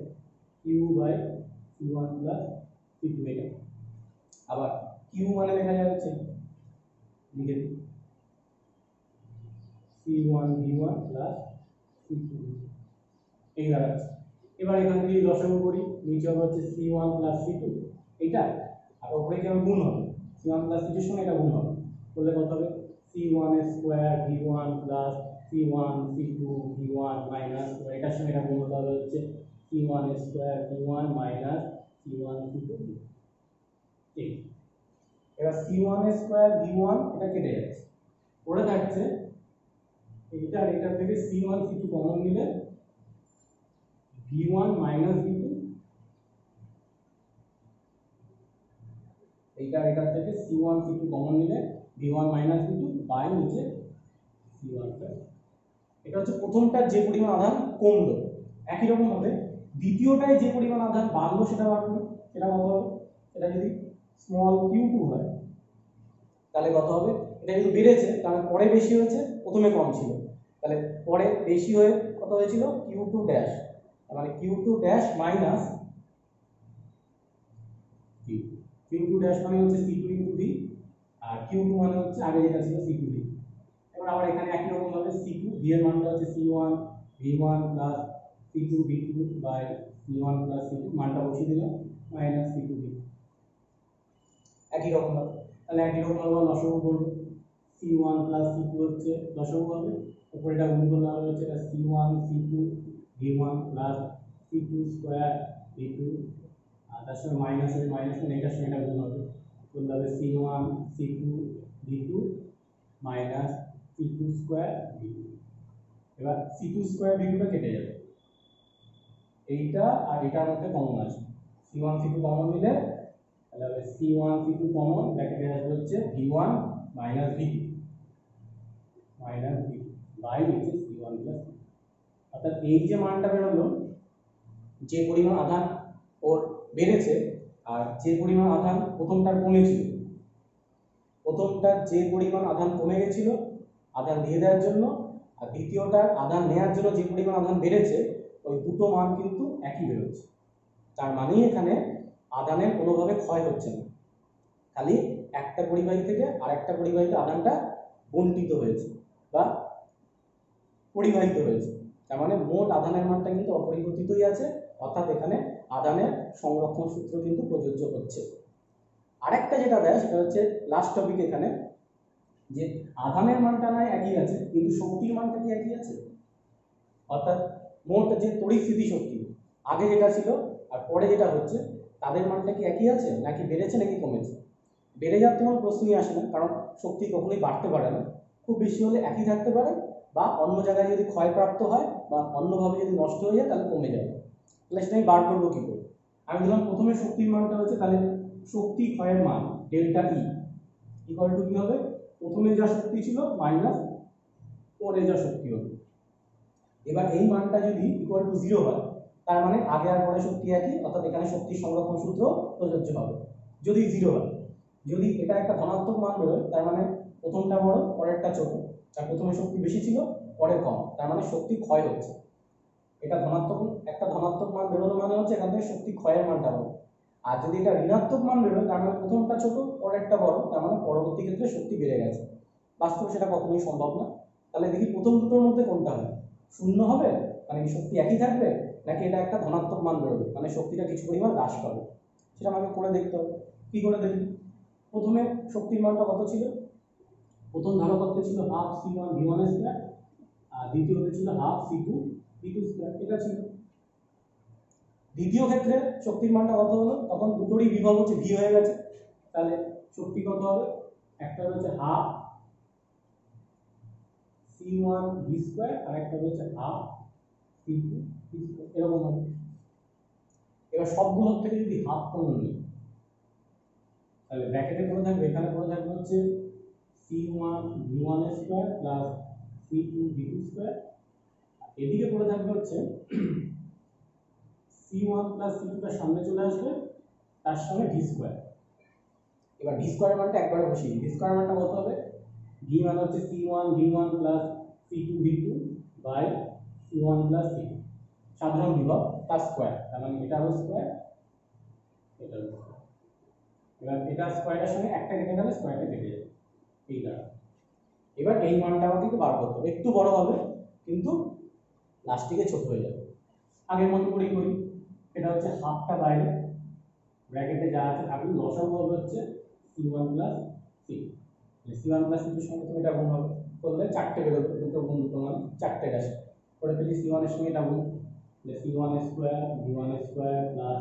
q/c1 প্লাস c2 এটা। আবার q মানে লেখা যাচ্ছে, লিখে দিই c1 v1 প্লাস c2 এই দাঁড়াচ্ছে। এবার এখান থেকে লসাগু করি, নিচে হচ্ছে c1 প্লাস c2 এইটা, আর উপরে কি হবে? গুণ হবে, c1 প্লাস c2 এর সঙ্গে এটা গুণ হবে, করলে কত হবে? c1 square v1 plus c1 c2 v1 minus এটার সঙ্গে এটা গুণ হতে হচ্ছে c1 square v1 minus c1 c2। ঠিক, এবার c1 স্কয়ার v1 এটা কেটে যাচ্ছে, পড়ে থাকছে এটা থেকে c1 c2 কমন নিলে v1 মাইনাস v2, এটা থেকে c1 c2 কমন নিলে v1 মাইনাস v2 বাই নিচে c1 প্লাস। এটা হচ্ছে প্রথমটার যে পরিমাণ আধান কমলো। একই রকম ভাবে দ্বিতীয়টায় যে পরিমাণ আধান বাড়লো সেটা বাড়লো, সেটা কত হবে? এটা যদি স্মল q2 হয় তাহলে কত হবে? এটা যদি বেড়েছে তাহলে পরে বেশি হয়েছে, প্রথমে কম ছিল, তাহলে পরে বেশি হয়ে কত হয়েছিল? q2 ড্যাশ, মানে q2 dash minus q2 dash মানে হচ্ছে c2 ইনটু v, আর q2 মানে হচ্ছে আগে যেটা ছিল c2 v। এবার আবার এখানে একই রকম ভাবে c2 v এর মানটা হচ্ছে c1 v1 plus c2 v2 by c1 plus c2 মানটা বসিয়ে দিলাম মাইনাস c2 v। একই রকম ভাবে তাহলে একই রকম ভাবে লসাগু করব, c1 প্লাস c2 হচ্ছে লসাগু হবে, উপরে এটা গুণ করলে হবে হচ্ছে c1 c2 v1 plus c2 square v2, আর তার সঙ্গে মাইনাস হবে, মাইনাস মানে এটার সঙ্গে এটা গুণ হবে, করলে হবে c1 c2 v2 minus c2 square v2। এবার c2 স্কয়ার v2 টা কেটে যাবে, এইটা আর এটার মধ্যে কমন আছে, c1 c2 কমন নিলে তাহলে হবে c1 c2 কমন, ব্র্যাকেটে আসবে হচ্ছে v1 মাইনাস v2 বাই নিচে c1 প্লাস। অর্থাৎ এই যে মানটা বেরোলো, যে পরিমাণ আধান ওর বেড়েছে আর যে পরিমাণ আধান প্রথমটার কমেছিল, প্রথমটার যে পরিমাণ আধান কমে গেছিল আধান দিয়ে দেওয়ার জন্য, আর দ্বিতীয়টার আধান নেওয়ার জন্য যে পরিমাণ আধান বেড়েছে, ওই দুটো মান কিন্তু একই বেরোচ্ছে। তার মানেই এখানে আধানের কোনোভাবে ক্ষয় হচ্ছে না, খালি একটা পরিবাহী থেকে আরেকটা পরিবাহীতে আধানটা বন্টিত হয়েছে বা পরিবাহিত হয়েছে। তার মানে মোট আধানের মানটা কিন্তু অপরিবর্তিতই আছে, অর্থাৎ এখানে আধানের সংরক্ষণ সূত্র কিন্তু প্রযোজ্য হচ্ছে। আরেকটা যেটা দেয় সেটা হচ্ছে লাস্ট টপিক এখানে, যে আধানের মানটা নয় একই আছে কিন্তু শক্তির মানটা কি একই আছে? অর্থাৎ মোট যে তড়িৎ স্থিতিশক্তি আগে যেটা ছিল আর পরে যেটা হচ্ছে তাদের মানটা কি একই আছে, নাকি বেড়েছে নাকি কমেছে? বেড়ে যাওয়ার তেমন প্রশ্নই আসে না, কারণ শক্তি কখনোই বাড়তে পারে না, খুব বেশি হলে একই থাকতে পারে বা অন্য জায়গায় যদি ক্ষয়প্রাপ্ত হয় বা অন্যভাবে যদি নষ্ট হয়ে যায় তাহলে কমে যাবে। তাহলে সেটা আমি বার করবো কি করে? আমি ধরলাম প্রথমে শক্তির মানটা হচ্ছে, তাহলে শক্তি ক্ষয়ের মান ডেল্টা ই ইকুয়াল টু কি হবে, প্রথমে যা শক্তি ছিল মাইনাস পরে যা শক্তি হবে। এবার এই মানটা যদি ইকুয়াল টু 0 হয় তার মানে আগে আর পরে শক্তি একই, অর্থাৎ এখানে শক্তি সংরক্ষণ সূত্র প্রযোজ্য হবে। যদি 0 হয়, যদি এটা একটা ধনাত্মক মান বেরোয় তার মানে প্রথমটা বড় পরেরটা ছোট, আর প্রথমে শক্তি বেশি ছিল পরে কম, তার মানে শক্তি ক্ষয় হচ্ছে। এটা ধনাত্মক, একটা ধনাত্মক মান বেরোনো মানে হচ্ছে এখান থেকে শক্তি ক্ষয়ের মানটা বড়। আর যদি এটা ঋণাত্মক মান বেরোয় তার মানে প্রথমটা ছোট পরেরটা বড়, তার মানে পরবর্তী ক্ষেত্রে শক্তি বেড়ে গেছে। বাস্তবে সেটা কখনোই সম্ভব না। তাহলে দেখি প্রথম দুটোর মধ্যে কোনটা হবে, শূন্য হবে মানে কি শক্তি একই থাকবে, নাকি এটা একটা ধনাত্মক মান বেরোবে মানে শক্তিটা কিছু পরিমাণ হ্রাস পাবে। সেটা আমাকে করে দেখতে হবে। কি করে দেখি? প্রথমে শক্তির মানটা কত ছিল, প্রথম ধারকত্বে ছিল হাফ c1 v1 স্কয়ার, আর দ্বিতীয়তে ছিল হাফ c2 v2 স্কয়ার, এটা ছিল। দ্বিতীয় ক্ষেত্রে শক্তির মানটা কত হলো, তখন দুটোরই বিভব হচ্ছে v হয়ে গেছে, তাহলে শক্তি কত হবে, একটা হচ্ছে হাফ c1 v স্কয়ার আর একটা হচ্ছে হাফ c2 v স্কয়ার, এরকম হবে। এবার সবগুলোর থেকে যদি হাফ কমন নিই তাহলে ব্র্যাকেটে পড়ে থাকবে, এখানে পড়ে থাকবে হচ্ছে c1 v1 square plus c2 v2 square, এদিকে পড়ে থাকবে হচ্ছে c1 প্লাস c2 টা সামনে চলে আসবে, তার সঙ্গে v স্কয়ার। এবার v স্কয়ারের মানটা একবারে বসিয়ে দিই। v স্কয়ারের মানটা কত হবে, v মানে হচ্ছে c1 v1 plus c2 v2 by c1 plus c2 সাধারণ বিভব তার স্কয়ার, তার মানে এটা হলো স্কয়ার, এটা হলো স্কয়ার। এবার এটা স্কয়ারের সঙ্গে একটা কেটে গেলে স্কয়ারটা কেটে যাবে, এইটা। এবার এই মানটা আমাকে একটু বার করতে হবে, একটু বড় হবে কিন্তু লাস্টিকে ছোট হয়ে যাবে। আগের মতো করেই করি, এটা হচ্ছে হাফটা বাইরে, ব্র্যাকেটে যা আছে থাকলে লসাগু হবে হচ্ছে c1 plus c, c1 plus c2 সঙ্গে তুমি এটা গুণ হবে, করলে চারটে বেরোবে, দুটো গুণ দুটো মানে চারটে আসে, করে ফেলি c1 এর সঙ্গে এটা গুণ, c1 square v1 square plus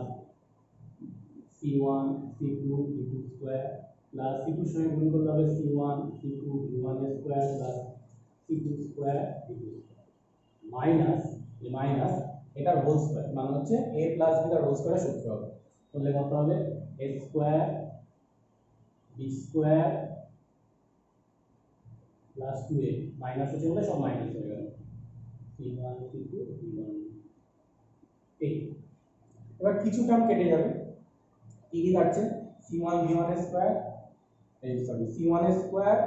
c1 c2 v2 square plus c2 এর সঙ্গে গুণ করলে হবে c1 c2 v1 square plus c2 square v2 square minus minus এটা হোল স্কয়ার, মানে হচ্ছে a প্লাস b এর হোল স্কয়ারের সূত্র হবে, করলে কত হবে a square b square plus 2a, minus হচ্ছে বলে সব মাইনাস হয়ে গেল, c1 c2 v1 এই। এবার কিছু টার্ম কেটে যাবে, কি কি কাটছে, c1 v1 স্কয়ার, এই sorry c1 square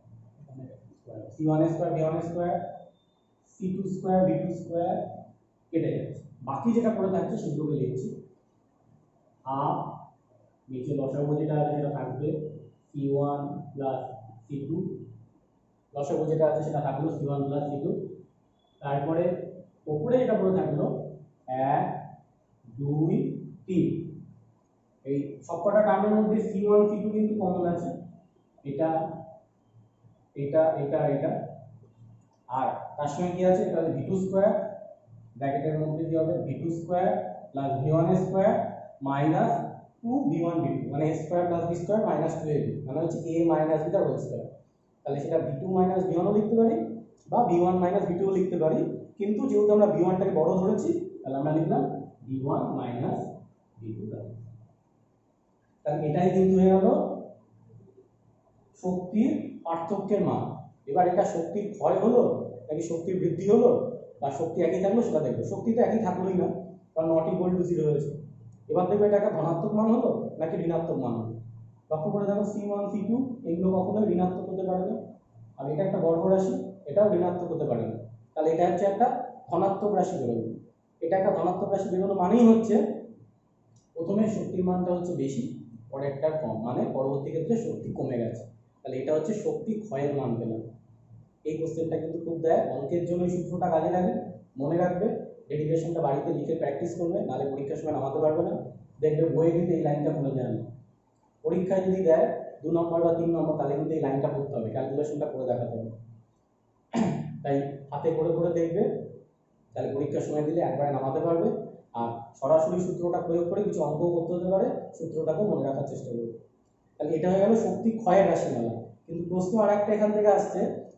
c1 square v1 square c2 square v2 square কেটে যাচ্ছে, বাকি যেটা পড়ে থাকছে সেগুলোকে লিখছি। হাফ নিচে লসাগু যেটা আছে সেটা থাকবে c1 প্লাস c2, লসাগু যেটা আছে সেটা থাকলো c1 প্লাস c2, তারপরে উপরে যেটা পড়ে থাকলো 1 2 3, এই সবকটা টার্মের মধ্যে c1 c2 কিন্তু কমন আছে, এটা এটা এটা এটা, আর তার সঙ্গে কি আছে, এটা হচ্ছে v2 স্কয়ার, ব্র্যাকেটের মধ্যে কি হবে v2 square plus v1 square minus 2v1 v2, মানে a square plus b square minus 2ab, মানে হচ্ছে a মাইনাস b তার হোল স্কয়ার। তাহলে সেটা v2 মাইনাস v1 ও লিখতে পারি বা v1 মাইনাস v2 ও লিখতে পারি, কিন্তু যেহেতু আমরা v1 টাকে বড় ধরেছি তাহলে আমরা লিখলাম v1 মাইনাস v2। তাহলে এটাই কিন্তু হয়ে গেল শক্তির পার্থক্যের মান। এবার এটা শক্তির ক্ষয় হলো নাকি শক্তির বৃদ্ধি হলো বা শক্তি একই থাকলো সেটা দেখবো। শক্তি তো একই থাকলোই না, কারণ নট ইকুয়াল টু 0 হয়েছে। এবার দেখবো এটা একটা ধনাত্মক মান হলো নাকি ঋণাত্মক মান হলো। লক্ষ্য করে দেখো c1 c2 এগুলো কখনোই ঋণাত্মক হতে পারে না, আর এটা একটা বর্গ রাশি, এটাও ঋণাত্মক হতে পারে না, তাহলে এটা হচ্ছে একটা ধনাত্মক রাশি বেরোবে। এটা একটা ধনাত্মক রাশি বেরোনো মানেই হচ্ছে প্রথমে শক্তির মানটা হচ্ছে বেশি, পরে একটা কম, মানে পরবর্তী ক্ষেত্রে শক্তি কমে গেছে, তাহলে এটা হচ্ছে শক্তি ক্ষয়ের মান পেলাম। এই কোশ্চেনটা কিন্তু খুব দেয়, অঙ্কের জন্য সূত্রটা কাজে লাগে, মনে রাখবে, ডেরিভেশনটা বাড়িতে লিখে প্র্যাকটিস করবে, নাহলে পরীক্ষার সময় নামাতে পারবে না। দেখবে বইয়ে কিন্তু এই লাইনটা ভুলে যায় না, পরীক্ষায় যদি দেয় 2 নম্বর বা 3 নম্বর তাহলে কিন্তু এই লাইনটা পড়তে হবে, ক্যালকুলেশনটা করে দেখাতে হবে। তাই হাতে করে করে দেখবে, তাহলে পরীক্ষার সময় দিলে একবারে নামাতে পারবে। আর সরাসরি সূত্রটা প্রয়োগ করে কিছু অঙ্কও করতে হতে পারে, সূত্রটাকেও মনে রাখার চেষ্টা করবে। তাহলে এটা হয়ে গেল শক্তি ক্ষয়ের রাশিমালা। কিন্তু প্রশ্ন আর একটা এখান থেকে আসছে,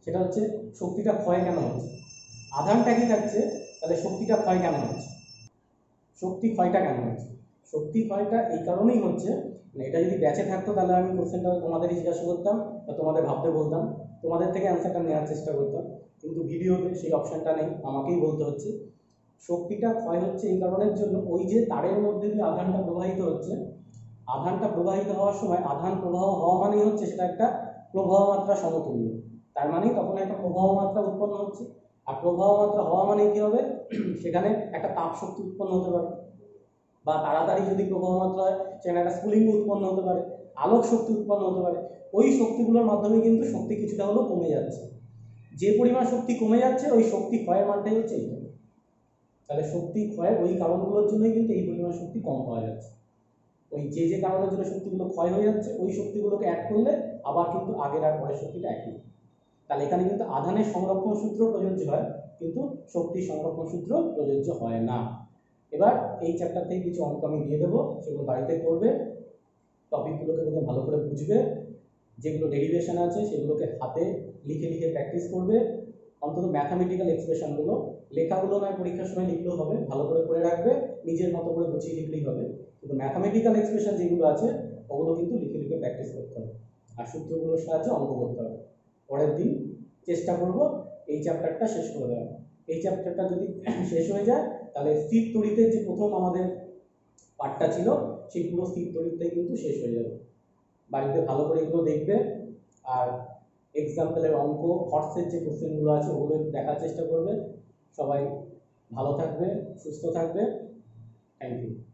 সেটা হচ্ছে শক্তিটা ক্ষয় কেন হচ্ছে। আধানটা কি থাকছে, তাহলে শক্তিটা ক্ষয় কেন হচ্ছে, শক্তি ক্ষয়টা কেন হচ্ছে। শক্তি ক্ষয়টা এই কারণেই হচ্ছে, মানে এটা যদি ব্যাচে থাকতো তাহলে আমি কোশ্চেনটা তোমাদেরই জিজ্ঞাসা করতাম বা তোমাদের ভাবতে বলতাম, তোমাদের থেকে অ্যান্সারটা নেওয়ার চেষ্টা করতাম, কিন্তু ভিডিওতে সেই অপশানটা নেই, আমাকেই বলতে হচ্ছে। শক্তিটা ক্ষয় হচ্ছে এই কারণের জন্য, ওই যে তারের মধ্যে দিয়ে আধানটা প্রবাহিত হচ্ছে, আধানটা প্রবাহিত হওয়ার সময় আধান প্রবাহ হওয়া মানেই হচ্ছে সেটা একটা প্রবাহ মাত্রা সমতুল্য, তার মানে তখন একটা প্রবাহ মাত্রা উৎপন্ন হচ্ছে। আর প্রবাহ মাত্রা হওয়া মানে কি হবে, সেখানে একটা তাপ শক্তি উৎপন্ন হতে পারে, বা তাড়াতাড়ি যদি প্রবাহ মাত্রা হয় সেখানে একটা স্ফুলিঙ্গ উৎপন্ন হতে পারে, আলোক শক্তি উৎপন্ন হতে পারে। ওই শক্তিগুলোর মাধ্যমে কিন্তু শক্তি কিছুটা হলেও কমে যাচ্ছে। যে পরিমাণ শক্তি কমে যাচ্ছে ওই শক্তি ক্ষয়ের মানটাই হচ্ছে এইটা। তাহলে শক্তি ক্ষয়ের ওই কারণগুলোর জন্যই কিন্তু এই পরিমাণ শক্তি কম পাওয়া যাচ্ছে। ওই যে কারণের জন্য শক্তিগুলো ক্ষয় হয়ে যাচ্ছে ওই শক্তিগুলোকে অ্যাড করলে আবার কিন্তু আগের আর পরের শক্তিটা একই। তাহলে এখানে কিন্তু আধানের সংরক্ষণ সূত্র প্রযোজ্য হয়, কিন্তু শক্তির সংরক্ষণ সূত্র প্রযোজ্য হয় না। এবার এই চ্যাপ্টার থেকে কিছু অঙ্ক আমি দিয়ে দেবো, সেগুলো বাড়িতে করবে, টপিকগুলোকে ভালো করে বুঝবে, যেগুলো ডেরিভেশন আছে সেগুলোকে হাতে লিখে লিখে প্র্যাকটিস করবে। অন্তত ম্যাথামেটিক্যাল এক্সপ্রেশনগুলো, লেখাগুলো নয় পরীক্ষার সময় লিখলেও হবে, ভালো করে পড়ে রাখবে, নিজের মতো করে গুছিয়ে লিখলেই হবে, কিন্তু ম্যাথামেটিক্যাল এক্সপ্রেশন যেগুলো আছে ওগুলো কিন্তু লিখে লিখে প্র্যাকটিস করতে হবে, আর সূত্রগুলোর সাহায্যে অঙ্ক করতে হবে। পরের দিন চেষ্টা করব এই চ্যাপ্টারটা শেষ করে দেওয়া। এই চ্যাপ্টারটা যদি শেষ হয়ে যায় তাহলে স্থির তড়িতের যে প্রথম আমাদের পার্টটা ছিল সেই পুরো স্থির তড়িৎটাই কিন্তু শেষ হয়ে যাবে। বাড়িতে ভালো করে এগুলো দেখবে, আর এক্সাম্পলের অঙ্ক, হর্সের যে কোশ্চেনগুলো আছে ওগুলো একটু দেখার চেষ্টা করবে। সবাই ভালো থাকবে, সুস্থ থাকবে। Thank you.